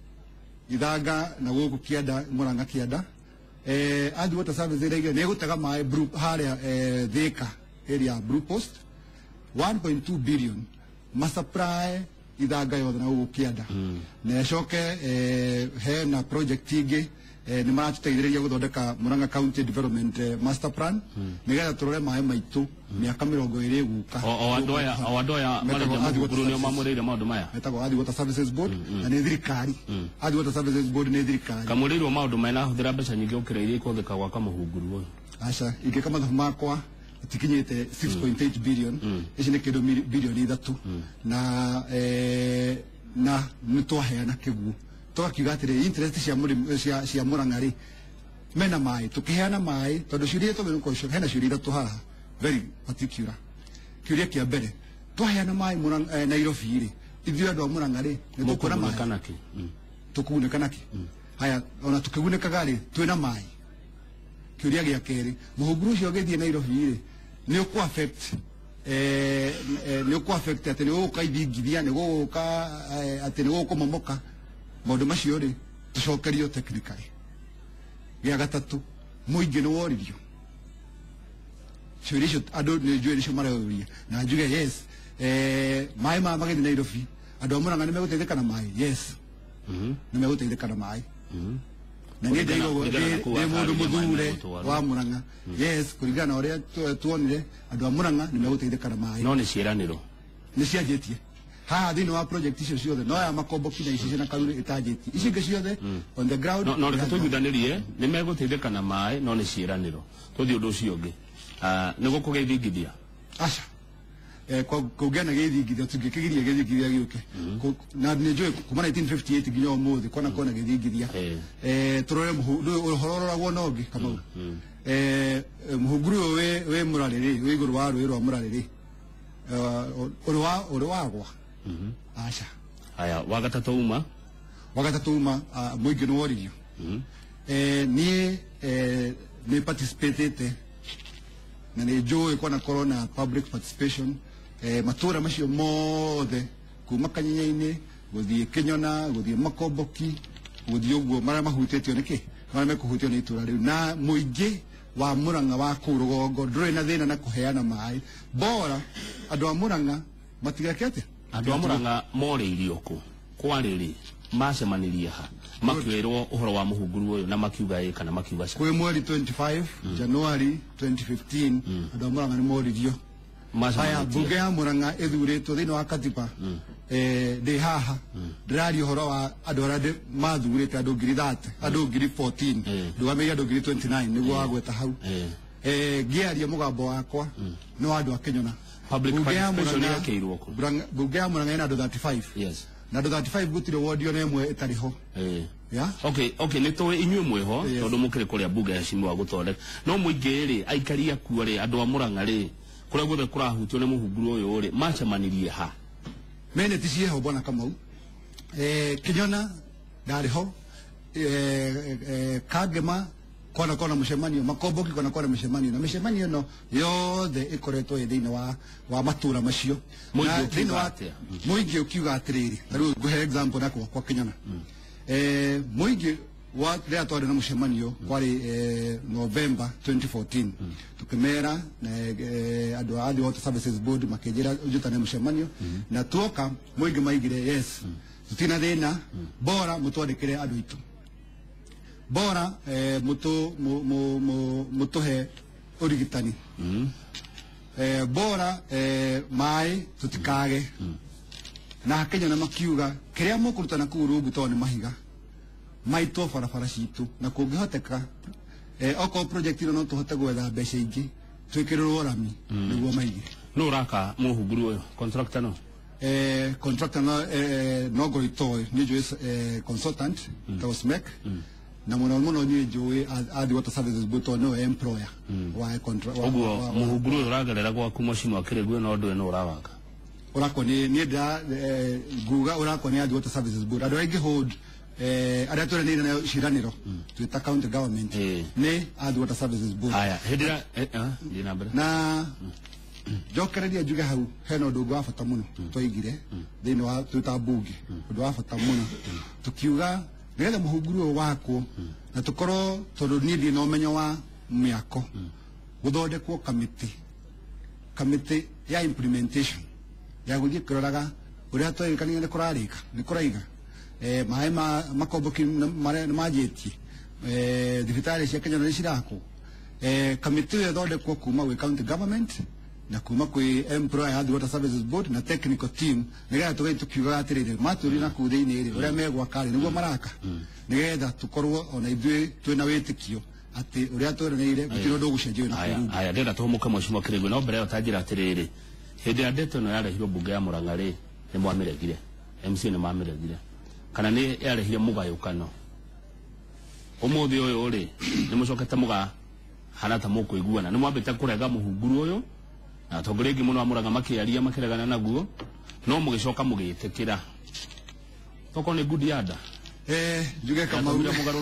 [SPEAKER 2] ithanga na guku kienda Murang'a kienda eh Adi Water Services iraigire ni gutega mai haria eh Thika area Blue Post one point two billion masupply ithanga yothe na guku kienda na coke eh he na project ingi eh ni maratuteithĩrĩria guthondeka Murang'a County Development eh, Master Plan nigetha turore mai maitu miaka mirongo ĩrĩ guka
[SPEAKER 3] o andu aya o andu aya mari jamukuru ni mamurire maundu maya
[SPEAKER 2] metagwo Adi Water Services Board na ni thirikari Adi Water Services Board ni thirikari
[SPEAKER 3] kamurirwo maundu mena huthira mbeca nyingi ukira iria ikuthika gwaka muhunguru uyu
[SPEAKER 2] aca ingika mathabu makwa tikinyite six point eight billion ici ni kindu bilioni ithatu na eh na nitwaheana kiguo twakiuga atiri interest cia muri cia cia Murang'a ri mena mai tukiheana mai tondu ciuria tu ko hena ciuria ithatu haha very particular kiuria kia mbere twaheana mai Murang'a Nairobi ri ithuĩ andu a Murang'a ri ni tukuna mai
[SPEAKER 3] kanaki
[SPEAKER 2] tukuneka naki haya ona tukigunekaga ri twina mai kiuria gia keri muhunguru ucio githie Nairobi ri ni uku affect eh ni uku affect ati ni ukaithingithia ni guka ati ni gukumomoka maundu macio ri tucokerio technically gia gatatu muingi ni woririo ciuria icio andu ni njui icio marauria na njuge yes eh mai ma magithi Nairobi andu a Murang'a ni meguteithika na mai yes ni meguteithika na mai na ni ndaigo ni mundu muthure wa Murang'a yes kuringana na uria tuonire andu a Murang'a ni meguteithika na mai
[SPEAKER 3] no ni ciiraniro
[SPEAKER 2] ni cianjitie haha thini wa project icio ciothe no ya makomboki na icio na karuri itanjiti icio ingi ciothe on the ground
[SPEAKER 3] no reke tuiguithanirie ni meguteithika na mai no ni ciiraniro tuthi undu ucio ungi ah ni gukugeithingithia
[SPEAKER 2] aca eh kugena githingithia tungĩkĩgiria githingithia gĩũke na nĩ njũĩ kuma nineteen fifty-eight nginya ũmũthĩ kona kona githingithia eh tũrore ũhoro ũroragwo na ũngĩ Kamau eh mũhunguru ũyũ wĩ Mũrarĩ wĩ igũrũ wa rũĩ rwa Mũrarĩ ũrĩ wa ũrĩ wagwa aca
[SPEAKER 3] haya wagatatũ uma
[SPEAKER 2] wagatatũ uma mũingĩ nĩ woririo eh niĩ eh nĩ participate na nĩ njũĩ kona corona public participation eh matũra macio mothe kuma Kanyenya-inĩ gũthiĩ Kĩnyona gũthiĩ Makomboki gũthiĩ ũguo marĩa mahutĩtio nĩkĩ marĩa mekũhutio nĩ itũra rĩu na mũingĩ wa Mũrang'a wa kũu rũgongo ndũrĩ na thĩna na kũheana maĩ bora andũ a Mũrang'a matigeke atĩa
[SPEAKER 3] andũ a Mũrang'a morĩirio kũ kwarĩrĩ macemanirie ha makĩrwo ũhoro wa mũhunguru ũyũ na makiuga ĩ kana makiuga
[SPEAKER 2] kwĩ mweri twenty-five January twenty fifteen andũ a Mũrang'a nĩ moririo haya mbunge ya Mũrang'a ĩthurĩtwo thĩinĩ wa katiba eh ndĩ haha ndĩraria ũhoro wa andũ arĩa mathurĩte andũ ngiri thate andũ ngiri fourteen ndũgamĩrĩire andũ ngiri twenty-nine nĩguo wagweta hau eh ngĩaria mũgambo wakwa nĩ wa andũ a Kĩnyona
[SPEAKER 3] mbunge ya Mũrang'a ĩkĩirwo kũ
[SPEAKER 2] mbunge ya Mũrang'a ĩna andũ thirty-five
[SPEAKER 3] yes
[SPEAKER 2] na andũ thirty-five gũtirĩ wondi ona ĩmwe ĩtarĩ ho
[SPEAKER 3] ya okay okay nĩ tũĩ inyuĩ mwĩho tondũ mũkĩrĩ kũrĩa mbunge ya Cimwa gũthondeka no mũingĩ rĩ aikaria kuo rĩ andũ a Mũrang'a rĩ kũrĩa guothe kũrahutio nĩ mũhunguru ũyũ rĩ macemanirie ha
[SPEAKER 2] meneti ciĩho bwana Kamau eh Kĩnyona ndarĩ ho eh Kangema kona kona mũcemanio Makomboki kona kona mũcemanio na mĩcemanio ĩno yothe ĩkoretwo ĩ thĩinĩ wa wa matũra macio
[SPEAKER 3] thĩinĩ wa
[SPEAKER 2] mũingĩ ũkiuga atĩrĩrĩ na rĩu ngũhe example nakwa kwa Kĩnyona eh mũingĩ wa rĩa twarĩ na mũcemanio kwarĩ November twenty fourteen tukimera na andũ a Water Services Board makĩnjĩra ũjutane mũcemanio na tuoka mũingĩ maigire yes tutina thĩna bora mũtwandĩkĩre andũ aitũ bora mũtũ mũtũhe ũrigitani bora maĩ tũtikage na Kĩnyona makiuga kĩrĩa mũkũrutana kũu rungu tondũ nĩ mahiga maitwo barabara citũ na kũngĩhoteka eh oko project ĩno no tũhote gwetha mbeca ingĩ twĩkĩrĩrwo rami nĩguo maigire
[SPEAKER 3] no raka mũhunguru ũyũ contractor no
[SPEAKER 2] eh contractor no eh no goitoy nĩ njũĩ consultant Taosmek na mũno mũno nĩ njũĩ a Water Services Board no employer wa contract
[SPEAKER 3] ũguo mũhunguru ũyũ ũragerera gwaku Mũcimwa kĩrĩguo no ndũĩ no ũrawaka
[SPEAKER 2] ũrakwo nĩ nĩ nda nguga ũrakwo nĩ a Water Services Board andũ aingĩ hold eh arĩa tũrĩ na ciranĩro twĩta county government nĩ a Water Services Board
[SPEAKER 3] haya hĩndĩra ndina mbere
[SPEAKER 2] na njokereria njuge hau hena ũndũ wa bata mũno twaigire thĩinĩ wa twĩta mbunge ũndũ wa bata mũno tukiuga nĩgetha mũhunguru ũyũ wakwo na tũkorwo tondũ niĩ ndĩ na ũmenyo wa mĩako gũthondekwo kamĩtĩ kamĩtĩ ya implementation ya gũthiĩ kũroraga ũrĩa twĩrĩkanĩire nĩ kũrarĩka nĩ kũraiga eh maĩ ma Makomboki marĩa manjĩtie eh thibitarĩ cia Kenya nĩ cirakwo eh kamĩtĩ ĩyo ĩthondekwo kuma gwĩ county government na kuma kwĩ employer ya Water Services Board na technical team nĩgetha tũgĩthiĩ tũkiuga atĩrĩrĩ matũri na kũu thĩinĩ rĩ ũrĩa megwaka rĩ nĩguo maraka nĩgetha tũkorwo ona ithuĩ twĩna wĩtĩkio atĩ ũrĩa tweranĩire gũtirĩ ũndũ ũgũcenjio na kũrũ
[SPEAKER 3] haya ndĩrenda tũhũmũke Mũcimwa kĩrĩguo no mbere ĩyo tanjĩra atĩrĩrĩ hĩndĩ ya ndeto ĩno yarehirwo mbunge ya Mũrang'a rĩ nĩ mwamĩregire M C nĩ mamĩregire kana nĩ yarehire mũgayũkano ũmũthĩ ũyũ rĩ nĩ mũcokete mũga hana ta mũkũiguana nĩ mwambĩte kũrega mũhunguru ũyũ na atongoria aingĩ mũno a Mũrang'a makĩaria makĩregana naguo no mũgĩcoka mũgĩtĩkĩra toko nĩ Goodiada
[SPEAKER 2] eh njuge Kamau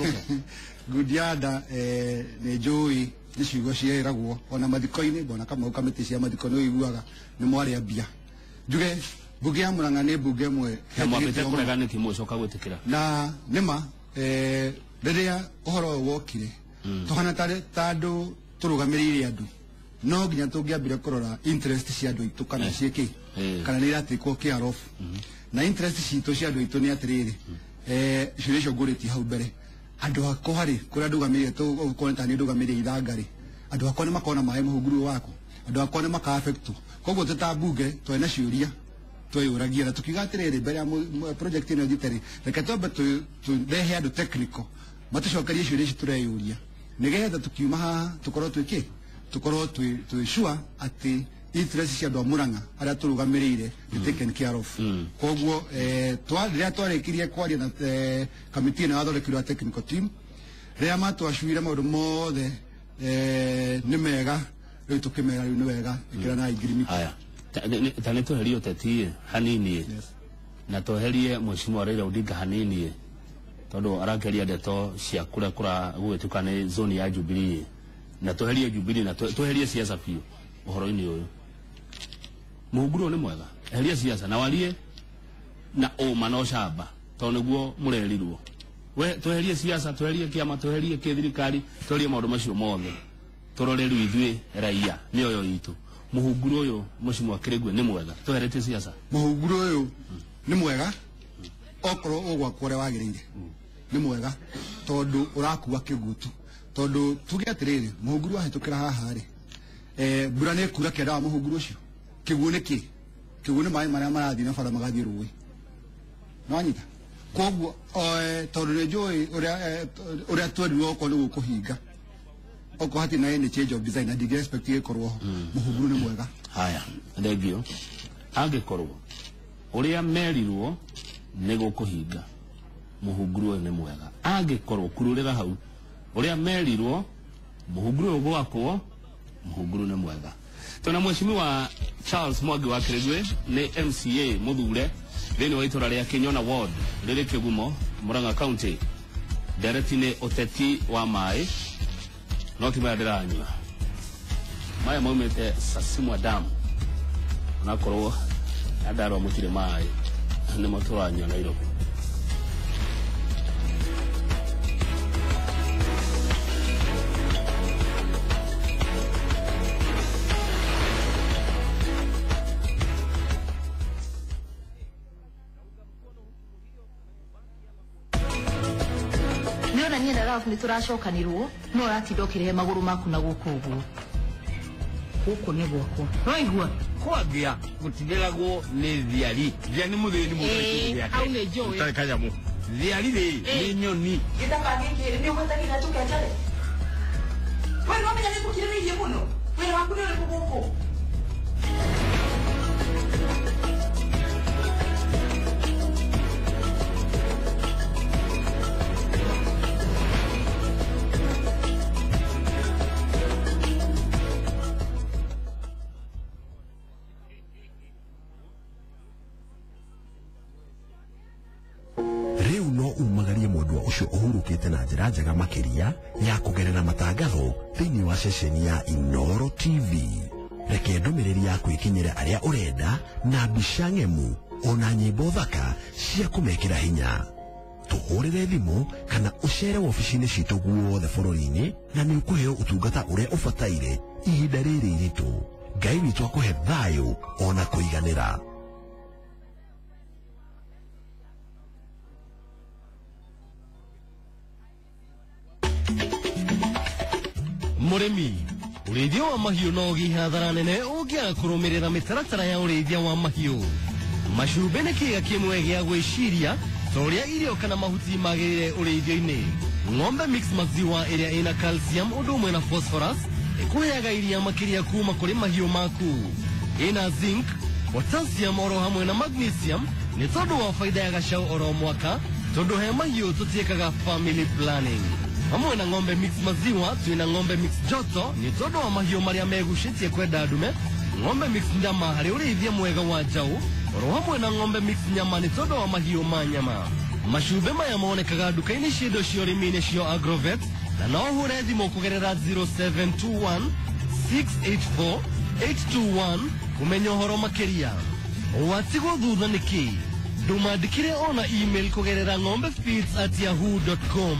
[SPEAKER 2] Goodiada eh nĩ njũĩ nĩ ciugo ciĩragwo ona mathiko-inĩ bona Kamau kamĩtĩ cia mathiko nĩ ũiguaga nĩ mwarĩa mbia njuge mbunge ya Mũrang'a nĩ mbunge ĩmwe
[SPEAKER 3] mwambĩte kũregana nĩkĩ mũgĩcoka gwĩtĩkĩra
[SPEAKER 2] na nĩma eh rĩrĩa ũhoro ũyũ wokire tũhana ta andũ tũrũgamĩrĩire andũ no nginya tũngĩambire kũrora interest cia andũ aitũ kana ciĩkĩ kana nĩ iratikwo care of na interest citũ cia andũ aitũ nĩ atĩrĩrĩ eh ciũria icio ngũrĩtie hau mbere andũ akwa harĩ kũrĩa ndũgamĩrĩire tũkona ta nĩ ndũgamĩrĩire ithangarĩ andũ akwa nĩ makona maĩ mũhunguru wako andũ akwa nĩ maka affect koguo tũta mbunge twĩ na ciũria twĩyũragia na tũkiuga atĩrĩrĩ mbere ya project ĩno gĩtarĩ reke twambe tũrehe andũ technical matũcokerie ciũria ici tũreyũria nĩgetha tũkiuma haha tũkorwo twĩkĩ tũkorwo twĩ sure atĩ interest cia andå a må ranga arä a tå rå gamä rä ire taken care of koguo rä rä a twarä kirie kwaria na kamiti ä no yathondekirwo ya technical team rä rä a matwacuire maå ndå mothe nä mega rä u tå kä mera rä u nä wega ä kä ra na ngirimiti
[SPEAKER 3] ta nä tå herie å teti hanini na tå herie Mheshimiwa Raila Odinga hanini tondå arakeria ndeto cia kå rä a kå ra gå gä tuä ka nä zoni ya Jubilee na tå herie Jubilee na tå herie ciaca biå å horo-inä å yå må hunguro nä mwega heria ciaca na warie na å ma no camba tondå nä guo må rerirwo we tå herie ciaca tå herie kä ama tå herie kä thirikari tå herie maå ndå macio mothe tå rore rä u ithuä raia nä oyo itå må hunguro å yå Mheshimiwa Kĩrĩngwe nä mwega tå heretie ciaca
[SPEAKER 2] må hunguro å yå nä mwega okorwo å gwakwo å rä a wagä rä ire nä mwega tondå å rakua kä gutu tondå tuge atä rä rä må hunguru ahä tå kä ra haha rä mbura nä kura kä endaga må hunguru å cio kä guo nä kä kä guo nä maä marä a marathiä na bara magathiä rå ä nwanyita koguo tondå nä njå å rä a twerirwo okorwo nä gå kå hinga okorwo hatirä na any change of design na ndingä expect gä korwo må hunguru nä mwega
[SPEAKER 3] haya thengio angä korwo å rä a merirwo nä gå kå hinga må hunguru å yå nä mwega angä korwo kurå rä ra hau å rä a merirwo må hunguru å yå gwakwo må hunguru nä mwega tona Mheshimiwa Charles Mwangi wa Kĩrĩngwe nä M C A må thure thä inä wa itå ra rä a Kĩnyona ward rä rä kä gumo Murang'a county ndereti-inä å teti wa maä no ti maya ndä ranyua maya maumä te Sasimwa Dam onakorwo andarwa må tirä maä nä mo tå ranyua Nairobi
[SPEAKER 4] nä tå racokanirwo no ratinda å kä rehe magå rå maku na gå kå å guo gå kå nä gwakwa no igua
[SPEAKER 5] kwambia gutigeragwo nä thiari thiari nä må thä ni må
[SPEAKER 4] au nä njå
[SPEAKER 5] tarä kanyamå thiari rä nä nyoni
[SPEAKER 4] gä tabangä kä nä å hotagä na tå kenjare we no menya nä gå kirä rä irie må no wä waku nä å rä kå gå kå
[SPEAKER 6] umagarie mwendwa ucio uhurukite na njira njega makiria ya kugerera matangatho thiini wa ceceni ya Inoro T V. Reke ndumiriri yaku ikinyire aria urenda na mbica ng'emu ona nyimbo thaka cia kumekira hinya. Tuhurire thimu kana ucere wobici-inĩ citũ guothe bũrũri-inĩ na nĩ ũkũheo ũtungata ũrĩa ũbataire ihinda rĩrĩ iritũ. Ngai witũ akũhe thayũ ona kũiganĩra.
[SPEAKER 7] Murimi urithio wa mahiũ no ũgĩe hathara nene ũngĩaga kũrũmĩrĩra mĩtaratara ya ũrĩithia wa mahiũ. Macumbĩ nĩ kĩga kĩmwe gĩa gwĩciria ta ũrĩa irio kana mahuti magĩrĩire ũrĩithio-inĩ. Ng'ombe mix maziwa ĩrĩa ĩna calcium ũndũ ũmwe na phosphorus ĩkũheaga iria makĩria kuma kũrĩ mahiũ maku. Ĩna zinc, potassium oro hamwe na magnesium nĩ tondũ wa faida ya gacaũ oro mwaka tondũ he mahiũ tũtiĩkaga family planning. Hamwe na ng'ombe mix maziwa twina ng'ombe mix joto ni tondũ wa mahiũ marĩa megucĩtie kwenda ndume. Ng'ombe mix nyama harĩ ũrĩithia mwega wa njaũ oro hamwe na ng'ombe mix nyama ni tondũ wa mahiũ ma nyama. Macumbĩ maya monekaga nduka-inĩ cia indo cia ũrĩmi-inĩ cia Agrovet na no ũhũre thimũ kũgerera zero seven two one six eight four eight two one kũmenya ũhoro makĩria. Watigwo thutha nĩkĩ? Ndũmandĩkĩre ona email kũgerera ngombefeeds at yahoo dot com.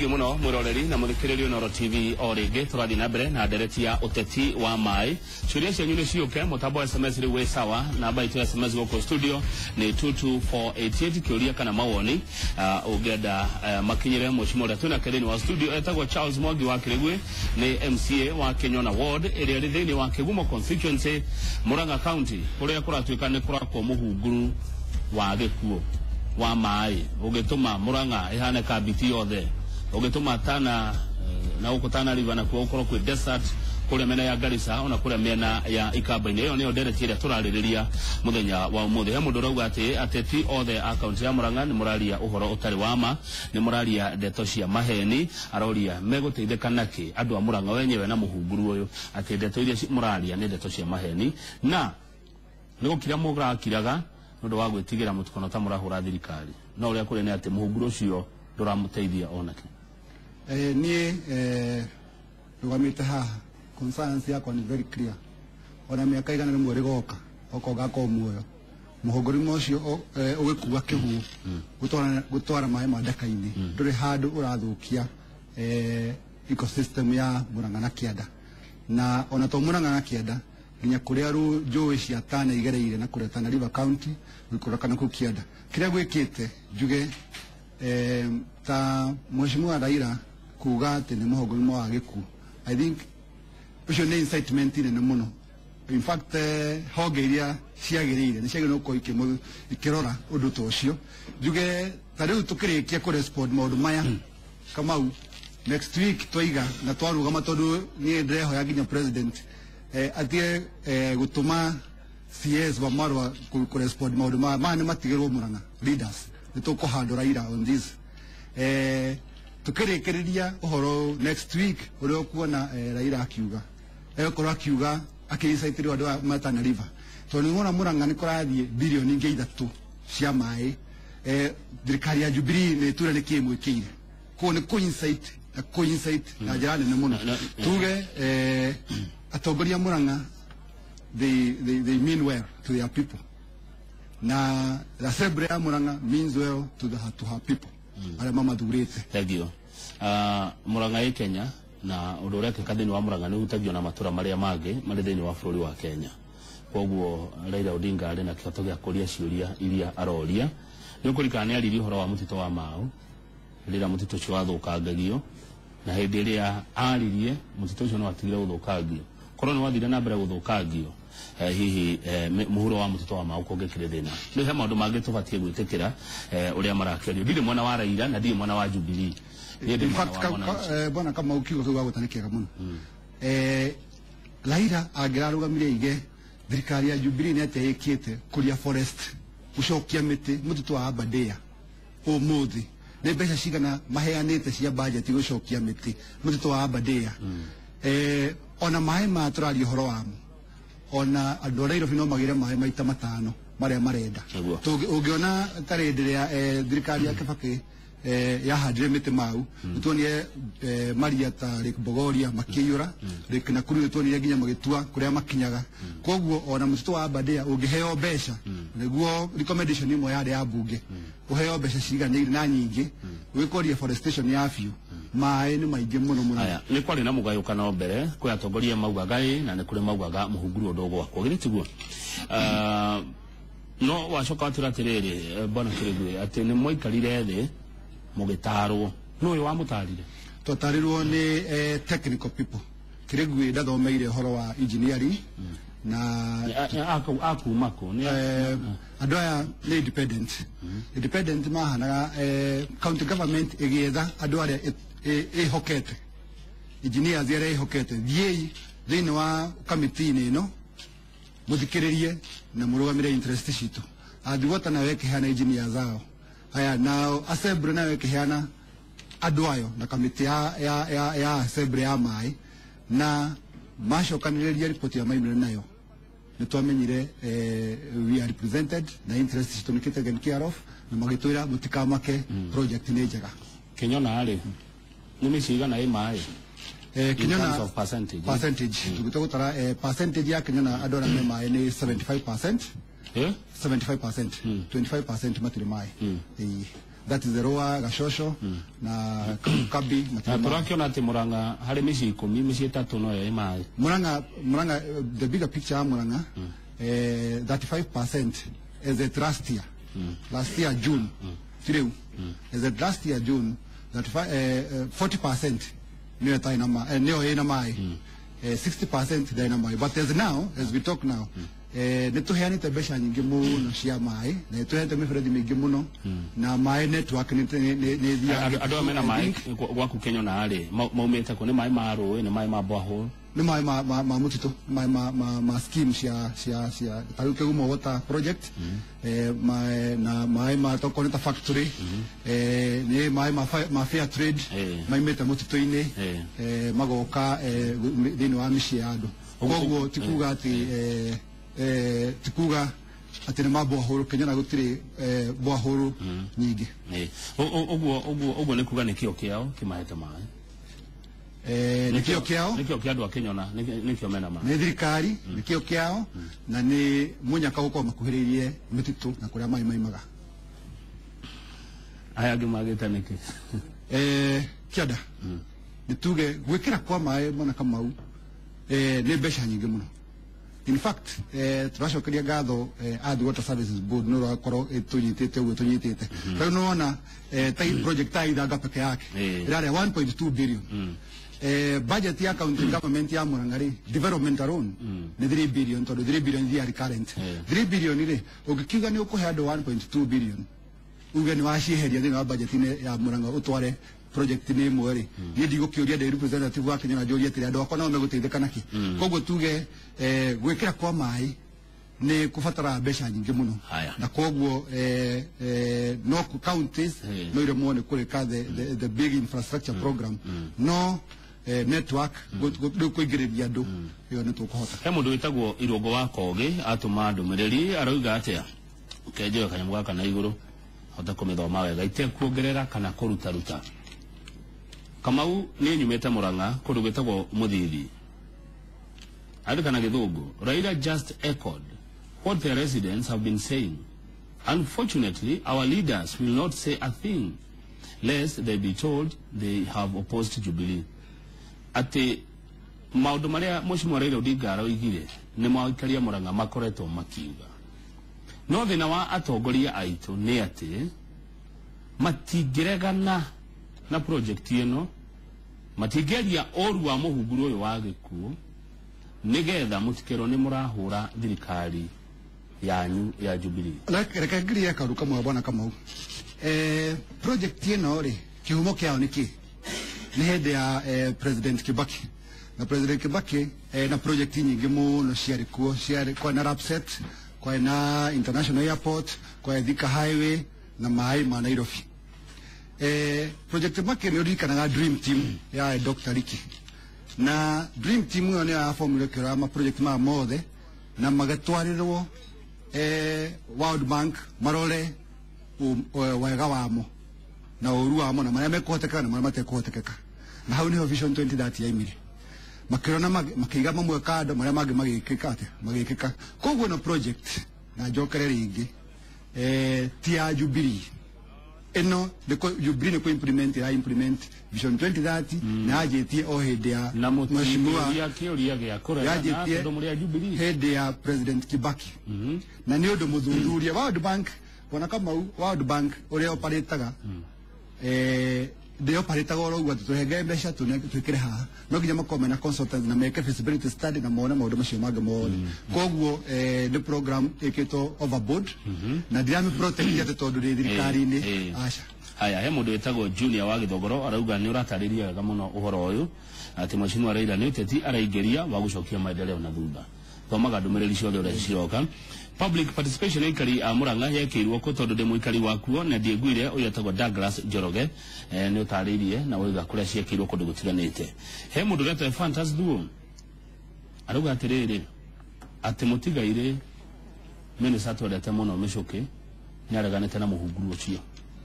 [SPEAKER 3] thengi muno mwiroreri na muthikiririo Inooro T V o ringi turathi na mbere na ndereti ya uteti wa mai ciuria cianyu ni ciuke mutambo wa S M S ri we sawa namba itu ya S M S goko studio ni two two four eight eight kiuria kana mawoni uh, ugenda uh, makinyire mushimo ria tuna kedeni wa studio etagwo Charles Mwangi wa Kiregwe ni M C A wa Kenyona Ward area ri thini wa Kigumo constituency Murang'a County kuria kuratuika ni kurakwo muhunguru wa gikuo wa mai ugituma Murang'a ihane kabiti yothe ugituma Tana uh, na ukutana river na kuo ukoro kwe desert kule mena ya Garissa ona kule mena ya Ikaba-ini iyo niyo ndereti ria turaririria muthenya wa umuthi he mundu rauga ati ateti othe account ya Murang'a ni muraria uhoro utari wama ni muraria ndeto cia maheni aroria meguteithika naki andu a Murang'a wenyewe na muhunguru uyu ati ndeto iria muraria ni ndeto cia maheni na nigukira murakiraga nundu wa gwitigira mutukono ta murahura thirikari no uria kuri ni ati muhunguru ucio nduramuteithia onaki
[SPEAKER 2] eh ni eh rugamite haha concerns yako ni very clear ona miaka igana rimwe rigoka okoga ko muoyo muhunguru mocio ugikuwa kihu gutwara gutwara mai madaka-ini nduri handu urathukia eh ecosystem ya Murang'a na Kianda na ona to Murang'a na Kianda nginya kuria ru njui cia Tana igereire na kuria Tana River County gukorana ku Kianda kiria gwikite njuge eh ta mheshimiwa Raila kuga ati ni muhunguru mo wa giku I think ucio ni incitement ine muno in fact honge iria ciagirire ni ciagirire uko ikimu ikirora undu to ucio njuge ta riu tukirikia ku respond maundu maya kama next week twiga na twaruga matondu ni ndreho ya ginya president eh atie eh gutuma C S wa marwa ku respond maundu ma mani matigirwo Murang'a leaders ni tukuhandura Raila on this eh tukirikiria uhoro next week urio kuona eh, Raila akiuga eko akiuga akiisaitirio andu a Tana River to ni ngona Murang'a ni kurathie bilioni ingi ithatu cia mai eh thirikari ya Jubilee ni tura ni kimwikire ko ni coincide na coincide na jana ni muno tuge eh atongoria Murang'a they, they they mean well to their people na la sebre ya Murang'a means well to the to her people ala mama durete
[SPEAKER 3] thank uh Murang'a i Kenya na undu uria kikathini wa Murang'a ni utagio na matura maria mangi mari thini wa bururi wa Kenya koguo Raila Odinga ari na kihoto gia kuria ciuria iria aroria ni kurikana ni ariri horo wa mutito wa Mau rira mutito cio wathukangagio na hindi iria aririe mutito cio no atigire guthukangio korwo ni wathire na mbere guthukangio eh, hihi eh, muhuro wa mutito wa Mau kongekire thina ni he maundu mangi tubatie gwitikira eh, uria marakerio ndire mwana wa Raila na ndire mwana wa Jubilee
[SPEAKER 2] in fact bwana kama ukigo tuga gutanikiaga muno eh Raila agirarugamire ige thirikari ya Jubilee ni ateyekite kuria forest gucokia miti mutito wa Aberdare umuthi ni mbeca cigana maheanite cia budget gucokia miti mutito wa Aberdare eh ona mai ma turari horo wamo ona andu Raila fino magire mai maita matano maria marenda ungiona tarendere ya thirikari ya Kibaki eh ya hadire miti Mau tuonire eh Maria ta Lake Bogoria makiyura Lake Nakuru tuonire ginya magitua kuria makinyaga koguo ona mutito wa Aberdare ungiheo mbeca niguo recommendation imwe ya ya bunge uheo mbeca ciganire na nyingi wikoria forestation ya fiu mai ni maingi muno muno
[SPEAKER 3] aya ni kwari na mugayukano mbere kwa atongoria maugaga na ni kuri maugaga muhunguru ondo gwakwo gire tiguo uh, no wacoka atiratiriri bwana Kiregwe ati ni moikarire thi mugitarwo no yo wamutarire
[SPEAKER 2] tutarirwo ni eh, technical people Kiregwe ndathomeire horo wa engineering na
[SPEAKER 3] aku aku mako ni
[SPEAKER 2] eh andu aya ni independent independent mahana eh county government egietha andu aria e hokete engineers aria e hokete thiei thini wa committee ni no muthikiririe na murugamire interest citu athiwota na weke hana engineers zao aya na assembly na weke hana andu ayo na committee ya ya ya, ya assembly ya mai na macokaniriria report ya maimire nayo nitwamenyire eh, we are represented na interest citu nikite taken care of na magitwira mutikamake project ni njega
[SPEAKER 3] Kenyona ari ni micigana i mai
[SPEAKER 2] eh Kenyona
[SPEAKER 3] percentage
[SPEAKER 2] percentage tugitogutara eh percentage ya Kenyona adora me mai ni seventy-five percent
[SPEAKER 3] eh
[SPEAKER 2] seventy-five percent twenty-five percent matiri mai eh that is the Roa Gashosho na Kabi
[SPEAKER 3] turakiona ati Muranga hari mĩciĩ ikũmi mĩciĩ ĩtatũ no yo ĩ maĩ.
[SPEAKER 2] Muranga Muranga uh, the bigger picture ya Muranga eh thirty-five percent as at last year last year June through as at last year June that uh, forty percent near Tainama and neo ina mai sixty percent dynamite, but as now as we talk now eh neto hani tabesha nyingi muno cia mai na neto hani tamifredi mingi muno na mai network ni ni ni
[SPEAKER 3] ado mena mai gwaku Kenya na ari maumete ko ni mai maro ni mai ma borehole
[SPEAKER 2] ni mai ma ma ma mutito mai ma ma ma scheme cia cia cia taru ke umo water project eh mai na mai ma to connect factory eh ni mai ma ma fair trade mai meta mutito ine eh magoka eh dino amishiado koguo tikuga ati eh eh tikuga ati ma borehole Kenya na gutire eh borehole nyingi
[SPEAKER 3] eh oguo oguo oguo ni kuga ni kio kiao kimahete mai
[SPEAKER 2] eh nikio kiao
[SPEAKER 3] nikio kia andũ a Kenya na nikio mena ma
[SPEAKER 2] ni thirikari nikio kiao na ni munyaka gukorwo makuhĩrĩirie mĩtitũ na kũrĩa maĩ maimaga
[SPEAKER 3] aya angĩ magĩte nĩkĩ
[SPEAKER 2] eh kiada nituge gwĩkĩra kwa maĩ mona kama mau eh nĩ mbeca nyingĩ mũno. In fact eh turacokeria ngatho eh Athi Water Services Board no rakorwo tunyitĩte uguo tunyitĩte rĩu no ona eh project ta ithanga peke yake ĩrarĩ one point two billion eh budget ya county government ya Murang'a ri development alone ni three billion tondu three billion ya recurrent three billion ri ugikiuga ni ukuhe andu one point two billion uge ni wacieheria thĩinĩ wa budget ya Murang'a utware project ni imwe ri ni ndigũkĩũria ndi representative wa Kenya na njũrie atĩrĩ andũ akwa no megũteithĩka naki koguo tuge eh gwĩkĩra kwa maĩ ni kubatara mbeca nyingĩ mũno na koguo eh eh no counties no ire muone kũrĩka the the big infrastructure program no eh network gũkũingĩrĩria andũ ĩyo nĩ tũkũhota.
[SPEAKER 3] He mũndũ wĩtagwo Irũngũ wa Kogĩ atũma ndũmĩrĩri arauga atĩa kenjeo kanyamũ gaka na igũrũ hota kũmĩthoma wega itekuongerera kana kũrutaruta. Kamau nĩ nyumĩte Murang'a kũndũ gwĩtagwo Mũthithi andĩka na Gĩthũngũ. Raila just echoed what the residents have been saying. Unfortunately, our leaders will not say a thing lest they be told they have opposed Jubilee. Ati maundu maria Mheshimiwa Raila Odinga aroigire ni maikaria Murang'a makoretwo makiuga. No thina wa atongoria aitu ni ati matingĩregana na project ĩno, matingĩaria ũru wa mũhunguru ũyũ wa gĩkuũ nigetha mũtikerwo ni mũrahũra thirikari yanyu ya Jubilee.
[SPEAKER 2] Reke ngirie kaũndũ kamwe bwana Kamau. Eh project ĩno ri kihumo kĩao nĩ kĩ? Nĩ hĩndĩ ya eh, President Kibaki na President Kibaki eh, na project nyingĩ mũno ciarĩ kuo ciarĩ kwa na Rapset, kwa na International Airport, kwa Thika Highway na maĩ ma Nairobi. Eh project Kibaki nĩ ũririkanaga Dream Team ya Doctor Riki na Dream Team ĩyo nĩ ya formula kĩra ma project ma mothe na magatwarirwo eh World Bank marore wega wamo na ũru wamo na marĩa mekũhotekeka na marĩa matekũhotekeka na hau nĩho Vision twenty thirty yaimire makĩrona makĩiga mamwe kando marĩa mangĩ magĩkĩka atĩa magĩkĩka. Koguo no project na njokere rĩngĩ eh ti ya Jubilee eno the Jubilee ko implement ya implement Vision twenty thirty na ajetie o hĩndĩ ya
[SPEAKER 3] Mheshimiwa ya kĩũria gĩa kũrega na andũ mũrĩa Jubilee
[SPEAKER 2] hĩndĩ ya President Kibaki na nĩ ũndũ mũthuthuria World Bank wana kama World Bank ũrĩa operataga eh de operataga ũguo tũhenge mbeca twĩkĩre haha no nginya makome na consultants na meke feasibility study na mone maũndũ macio mangĩ mothe. Koguo eh the program ĩkĩtwo overboard na ndiramĩ protect atĩ tondũ rĩ thirikari-inĩ aca.
[SPEAKER 3] Haya he mũndũ wĩtagwo Junior wa Gĩthogoro arauga nĩ ũratarĩria wega mũno ũhoro ũyũ atĩ Mheshimiwa Raila nĩ ũteti araingĩria wa gũcokia maendeleo na thutha. Thomaga ndũmĩrĩri ciothe ũrĩa ciroka. Public participation ikari a Murang'a yekĩirwo kũ tondũ ndĩ mũikari wakuo na ndiĩguire ũyũ etagwo Douglas Njoroge nĩ ũtarĩirie na ũiga kũrĩa ciekĩirwo kũndũ gũtiganĩte. He mũndũ wĩtagwo Fantas Duo arauga atĩrĩrĩ atĩ mũtigaire Minnesota twendete mũno Mĩcũkĩ nĩ areganĩte na mũhunguru ũcio.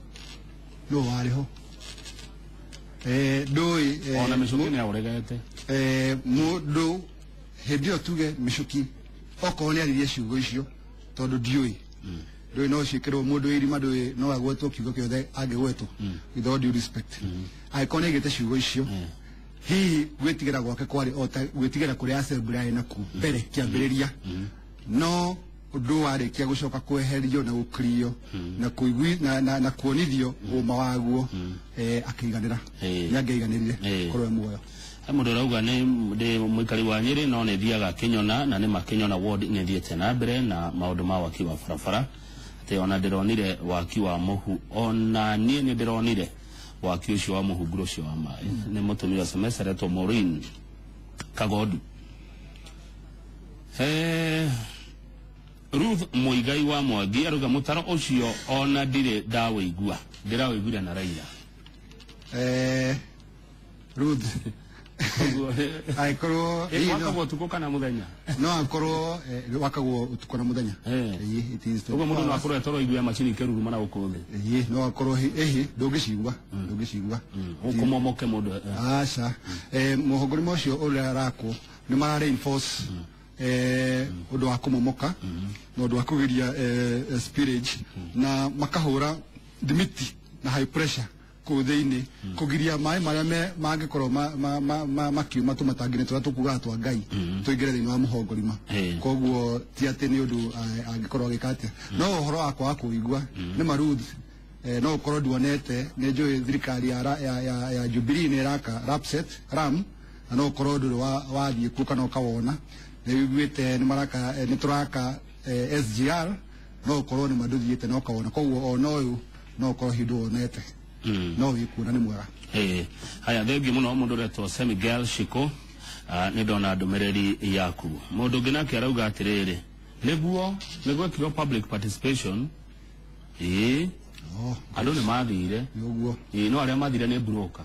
[SPEAKER 2] No warĩ ho eh ndũĩ
[SPEAKER 3] ona Mĩcũkĩ nĩ aũregete
[SPEAKER 2] eh mũndũ hĩndĩ ĩyo tuge Mĩcũkĩ okorwo nĩ aririe ciugo icio tondũ ndiũĩ ndå no ciäkä må ndå irima ndå no agwetwo kiugo kä othe angägwetwo with all due respect angäkorwo nä aigä te ciugo icio hihi gwä tigä ra gwake kwarä gwä tigä ra kå rä acemburaä naku mbere kä ambä rä ria no å ndå warä kia gå coka kweherio na gå kirio na kuonithio å ma waguo akä iganä ra nä angä iganä rire korwo e muoyo
[SPEAKER 3] må ndå rauga ndä må ikari wa nyä rä no nä thiaga kä nyona na nä makä nyona ward nä thiäte na mbere na maå ndå ma waki wa barabara atä ona ndä ronire waki wa må hu ona niä nä ndä ronire waki å cio wa må hunguro å cio wa maä nä må tå mi wa meceretwo Maureen Kagondu Ruth Muigai wa Mwangi aruga mutaro ucio ona ndire ndawä igua ndä rawä iguire na Raila
[SPEAKER 2] Ruth aikorwo
[SPEAKER 3] wakagwo tuko kana muthenya
[SPEAKER 2] no akorwo wakagwo tuko na muthenya
[SPEAKER 3] ugo mundu no akorwo etoro igua macini keruru mana gukuthi
[SPEAKER 2] ii no akorwo ehi ndungicigua ndungicigua
[SPEAKER 3] ukumomoke mundu
[SPEAKER 2] aca eh muhongori mocio uria rako ni mara reinforce eh undu wa kumomoka no undu wa kugiria spillage na makahura dimiti na high pressure kuthini kugiria mai maria me mangikorwo makiuma tumatangine twa tukuga twa ngai tuingire thini wa muhongori ma koguo ti ati ni undu angikorwo agikatia no uhoro wakwa wa kuigua ni marudi no ukorwo nduonete ni njui thirikari ya ya Jubilee ni raka rapset ram no ukorwo ndu wathie ku kana ukawona ni wiguite ni maraka ni turaka S G R no ukorwo ni manduthiite no ukawona koguo ona uyu no ukorwo hindu onete no wikuna ni mwega
[SPEAKER 3] eh haya thegi muno mundu retwo Semigel Shiko ni ndona ndumiriri yaku mundu ngina kiarauga atiriri niguo niguo kiro public participation eh
[SPEAKER 2] oh
[SPEAKER 3] andu ni mathire
[SPEAKER 2] niguo
[SPEAKER 3] eh no aria mathire ni broker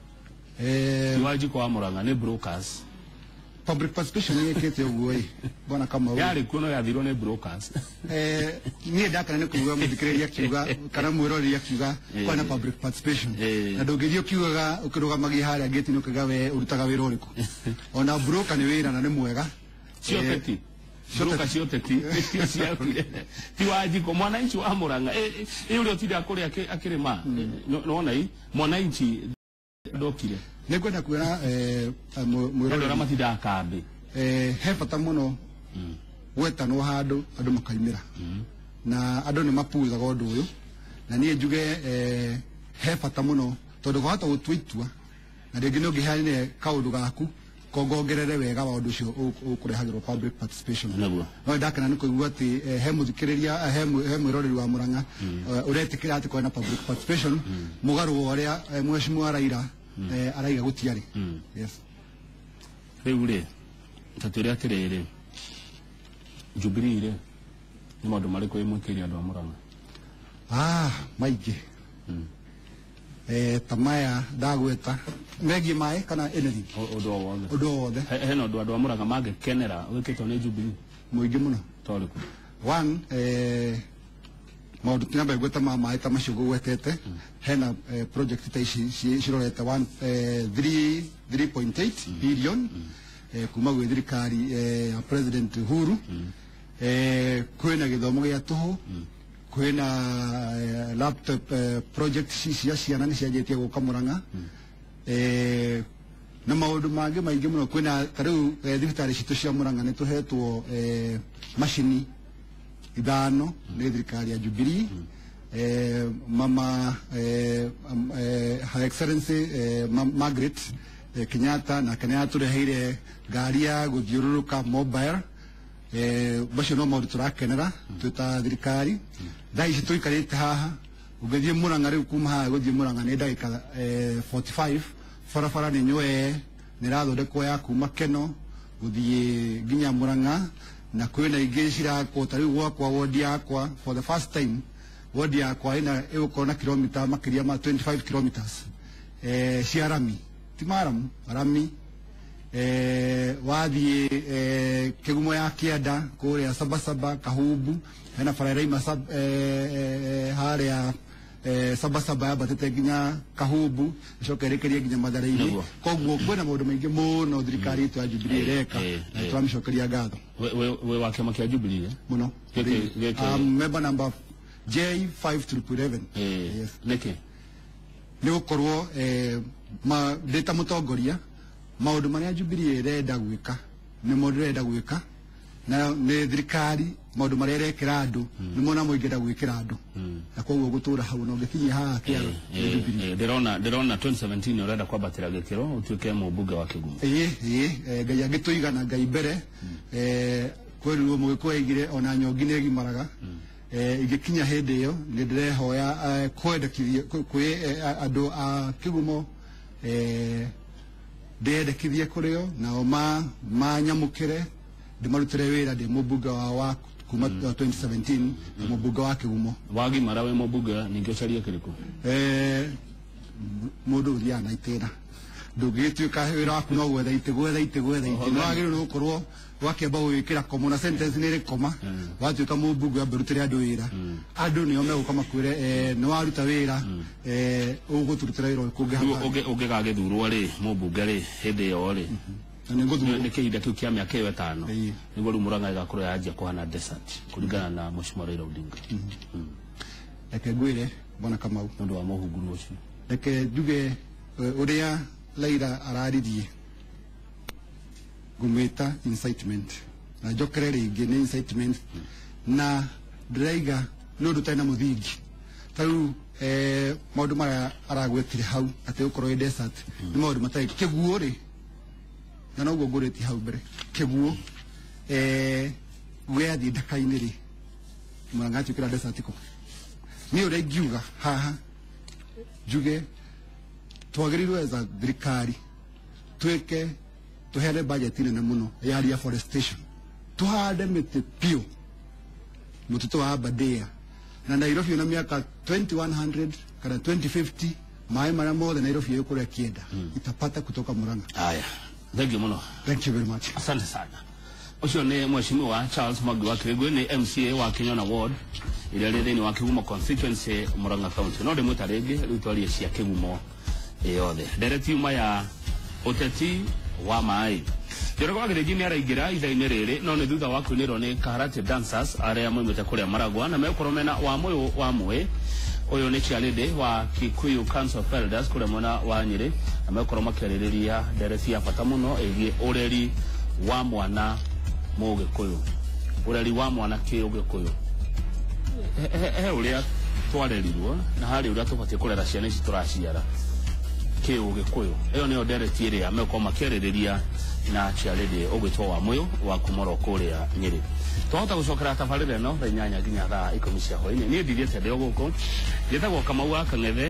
[SPEAKER 3] eh tiwaji kwa Murang'a ni brokers
[SPEAKER 2] public participation ni kete uguo i bona kama
[SPEAKER 3] yari kuno yathirwo ni brokers
[SPEAKER 2] eh ni ndakana ni kuuga muthikiriria kiuga kana mwirori akiuga kwana public participation na ndungirio kiugaga ukirugamagia haria gate ni ukiga we urutaga wira uriku ona broker ni wira na ni mwega
[SPEAKER 3] cioteti broker cioteti cioteti tiwaji ko mwananchi wa Murang'a eh uri otira kuri akirima no ona i mwananchi ndokire
[SPEAKER 2] nigwenda kwira eh
[SPEAKER 3] mwirori ra matinda kambi
[SPEAKER 2] eh he bata muno wetanwo handu andu makaimira na andu ni maputhaga undu uyu na nie njuge eh he bata muno tondu gwata gutwitua na ringi no ngihanire kaundu gaku kongongerere wega wa undu ucio ukurehagirwo public participation no ndakana ni kuigua ati he muthikiriria he mwiroreri wa Murang'a uretikira ati kwena public participation mugaru uria mheshimiwa Raila eh araiga gutiari yes
[SPEAKER 3] riu ri taturi atiriri Jubilee ri ni maundu mariku imwikiria andu a Murang'a
[SPEAKER 2] ah maigi eh tamaya ndagweta megi mai kana anything
[SPEAKER 3] undu wothe
[SPEAKER 2] undu wothe
[SPEAKER 3] he no andu a Murang'a mangikenera wikitwo ni Jubilee
[SPEAKER 2] muingi muno
[SPEAKER 3] toriku
[SPEAKER 2] one eh maundu tinamba gweta ma mai ta macio gwetete hena project ta ici cirorete one three point eight billion kuma gwe thirikari ya president Uhuru eh kwena githomo gia tuhu kwena laptop project cia ciana ni cianjitie guka Murang'a eh na maundu mangi maingi muno kwena tariu thibitari citu cia Murang'a ni tuhetwo machine ithano ni thirikari ya Jubilee eh mama eh Her Excellency Margaret Kenyatta na kana tureheire ngari ya guthiururuka mobile eh bacio no maundu turakenera tuta thirikari thaa ici tuikarite haha ungithie Murang'a riu kuma haha guthie Murang'a ni ndagika forty-five barabara ni nywe ni rathondekwo ya kuma Keno guthie nginya Murang'a na kwena ingi cirakwo tariu gwakwa ward yakwa for the first time ward yakwa ina igukorwo na kilomita makiria ma twenty-five kilometers eh cia rami ti maram rami eh wathie eh kigumo ya kianda kuria Sabasaba Kahubu hena Farairaima sab eh haria eh Sabasaba ya batete ginya Kahubu cokerekeria ginya Mathare-ini koguo kwena maundu maingi muno thirikari itu ya Jubilee reka twamcokeria ngatho
[SPEAKER 3] we we wa kiama kia Jubilee
[SPEAKER 2] muno um member number J five triple eleven.
[SPEAKER 3] eh neke
[SPEAKER 2] Nĩ gũkorwo eh ma ndeta mũtongoria maũndũ marĩa Jubilee ĩrenda gwĩka nĩ mo ndĩrenda gwĩka na nĩ thirikari maũndũ marĩa ĩrekĩra andũ nĩ mo na mũingĩra gwĩkĩra andũ na koguo gũtũra hau na ũngĩkinyia haha kĩaro
[SPEAKER 3] ndirona ndirona twenty seventeen urenda kwambatĩra gĩkĩro ũtuĩke mũmbunge wa Kĩgumo.
[SPEAKER 2] ĩĩ ĩĩ Ngai angĩtũigana Ngai mbere eh kwerirwo mũgĩkũyũ aigire ona nyongi nĩ ĩgimaraga eh ingĩkinya hĩndĩ ĩyo nĩ ndĩrehoya kwendekithia kwĩ andũ a Kĩgumo eh ndendekithie kũrĩo nao ma manyamũkĩre ndimarutire wĩra ndĩ mũmbunge wa wa kuma twenty seventeen mũmbunge wa Kĩgumo.
[SPEAKER 3] Wagimara we mũmbunge ningĩ ũcarie kĩrĩkũ?
[SPEAKER 2] eh mũndũ ũthiaga na itĩra ndũngĩtuĩka wĩra waku no gwetha itĩ gwetha itĩ gwetha itĩ no wagĩrĩirwo nĩ gũkorwo wakĩamba gwĩkĩra komo na sentence nĩ ĩrĩ koma watuĩka mũmbunge wambĩrutĩre andũ wĩra andũ nĩo megũka makwĩre nĩ waruta wĩra ũgũtũrutĩra wĩra ũkũngĩ
[SPEAKER 3] ũngĩgagĩthurwo rĩ mũmbunge rĩ hĩndĩ ĩyo rĩ nĩ kĩhinda kĩu kĩa mĩaka ĩyo ĩtano nĩguo rĩu Mũrang'a ĩgakorwo yanjia kũhana desert kũringana na Mheshimiwa Raila Odinga.
[SPEAKER 2] Reke ngwĩre Bwana Kamau
[SPEAKER 3] nĩ ũndũ wa mũhunguru ũcio,
[SPEAKER 2] reke njuge ũrĩa Raila araririe ngũmĩta incitement na njokere rĩngĩ nĩ incitement na ndĩraiga nĩ ũndũ ũtarĩ na mũthingi ta rĩu maũndũ marĩa aragwetire hau atĩ gũkorwo ĩ desert nĩ maũndũ matarĩ Kĩguũ rĩ na noguo ngũrĩtie hau mbere Kĩguũ gũgĩathiĩ ndaka-inĩ rĩ Mũrang'a atuĩkĩra desert kũ niĩ ũrĩa ingiuga haha njuge twagĩrĩirwo eza thirikari twĩke tuhere budget nene muno ya reforestation tuhande mĩtĩ piũ mũtitũ wa Aberdare na Nairobi na miaka twenty-one hundred kana twenty fifty maĩ marĩa mothe Nairobi ĩkũrĩa kĩenda itapata kutoka Mũrang'a.
[SPEAKER 3] Haya, thank you muno.
[SPEAKER 2] Thank you very much.
[SPEAKER 3] Asante sana. Ucio nĩ Mheshimiwa Charles Mwangi wa Kĩrĩngũ nĩ M C A wa Kinyona Ward ĩrĩa rĩ thĩinĩ wa Kĩgumo constituency Mũrang'a County. No ndĩmwĩta rĩngĩ rĩu twarie cia Kĩgumo yothe nderetiuma ya ũteti wa maĩ Njoroge wa Gĩthĩnji nĩ araingĩra ithaa-inĩ rĩrĩ no nĩ thutha wa kũinĩrwo nĩ Kaharati Dancers arĩa moimĩte kũrĩa Maragwa na megũkorwo mena wa mũyũ wa mwĩ ũyũ nĩ Charity wa Kikuyu Council of Elders kũrĩa mwena wa Nyĩrĩ na megũkorwo makĩarĩrĩria ndereti ya bata mũno ĩgiĩ ũreri wa mwana mũgĩkũyũ ũreri wa mwana kĩũgĩkũyũ he ũrĩa twarerirwo na harĩ ũrĩa tũbatiĩ kũrera ciana ici tũraciara kĩũgĩkũyũ ĩyo nĩyo ndereti ĩrĩa megũkorwo makĩarĩrĩria na Charity ũgwĩtwo wa mũyũ wa kumoro kũrĩa Nyĩrĩ. Twahota gũcokera tabarĩra ĩno thaa inyanya nginya thaa ikũmi cia hwaĩ-inĩ. Niĩ ndithiĩte ndĩ o gũkũ njĩtagwo Kamau wa Kang'ethe.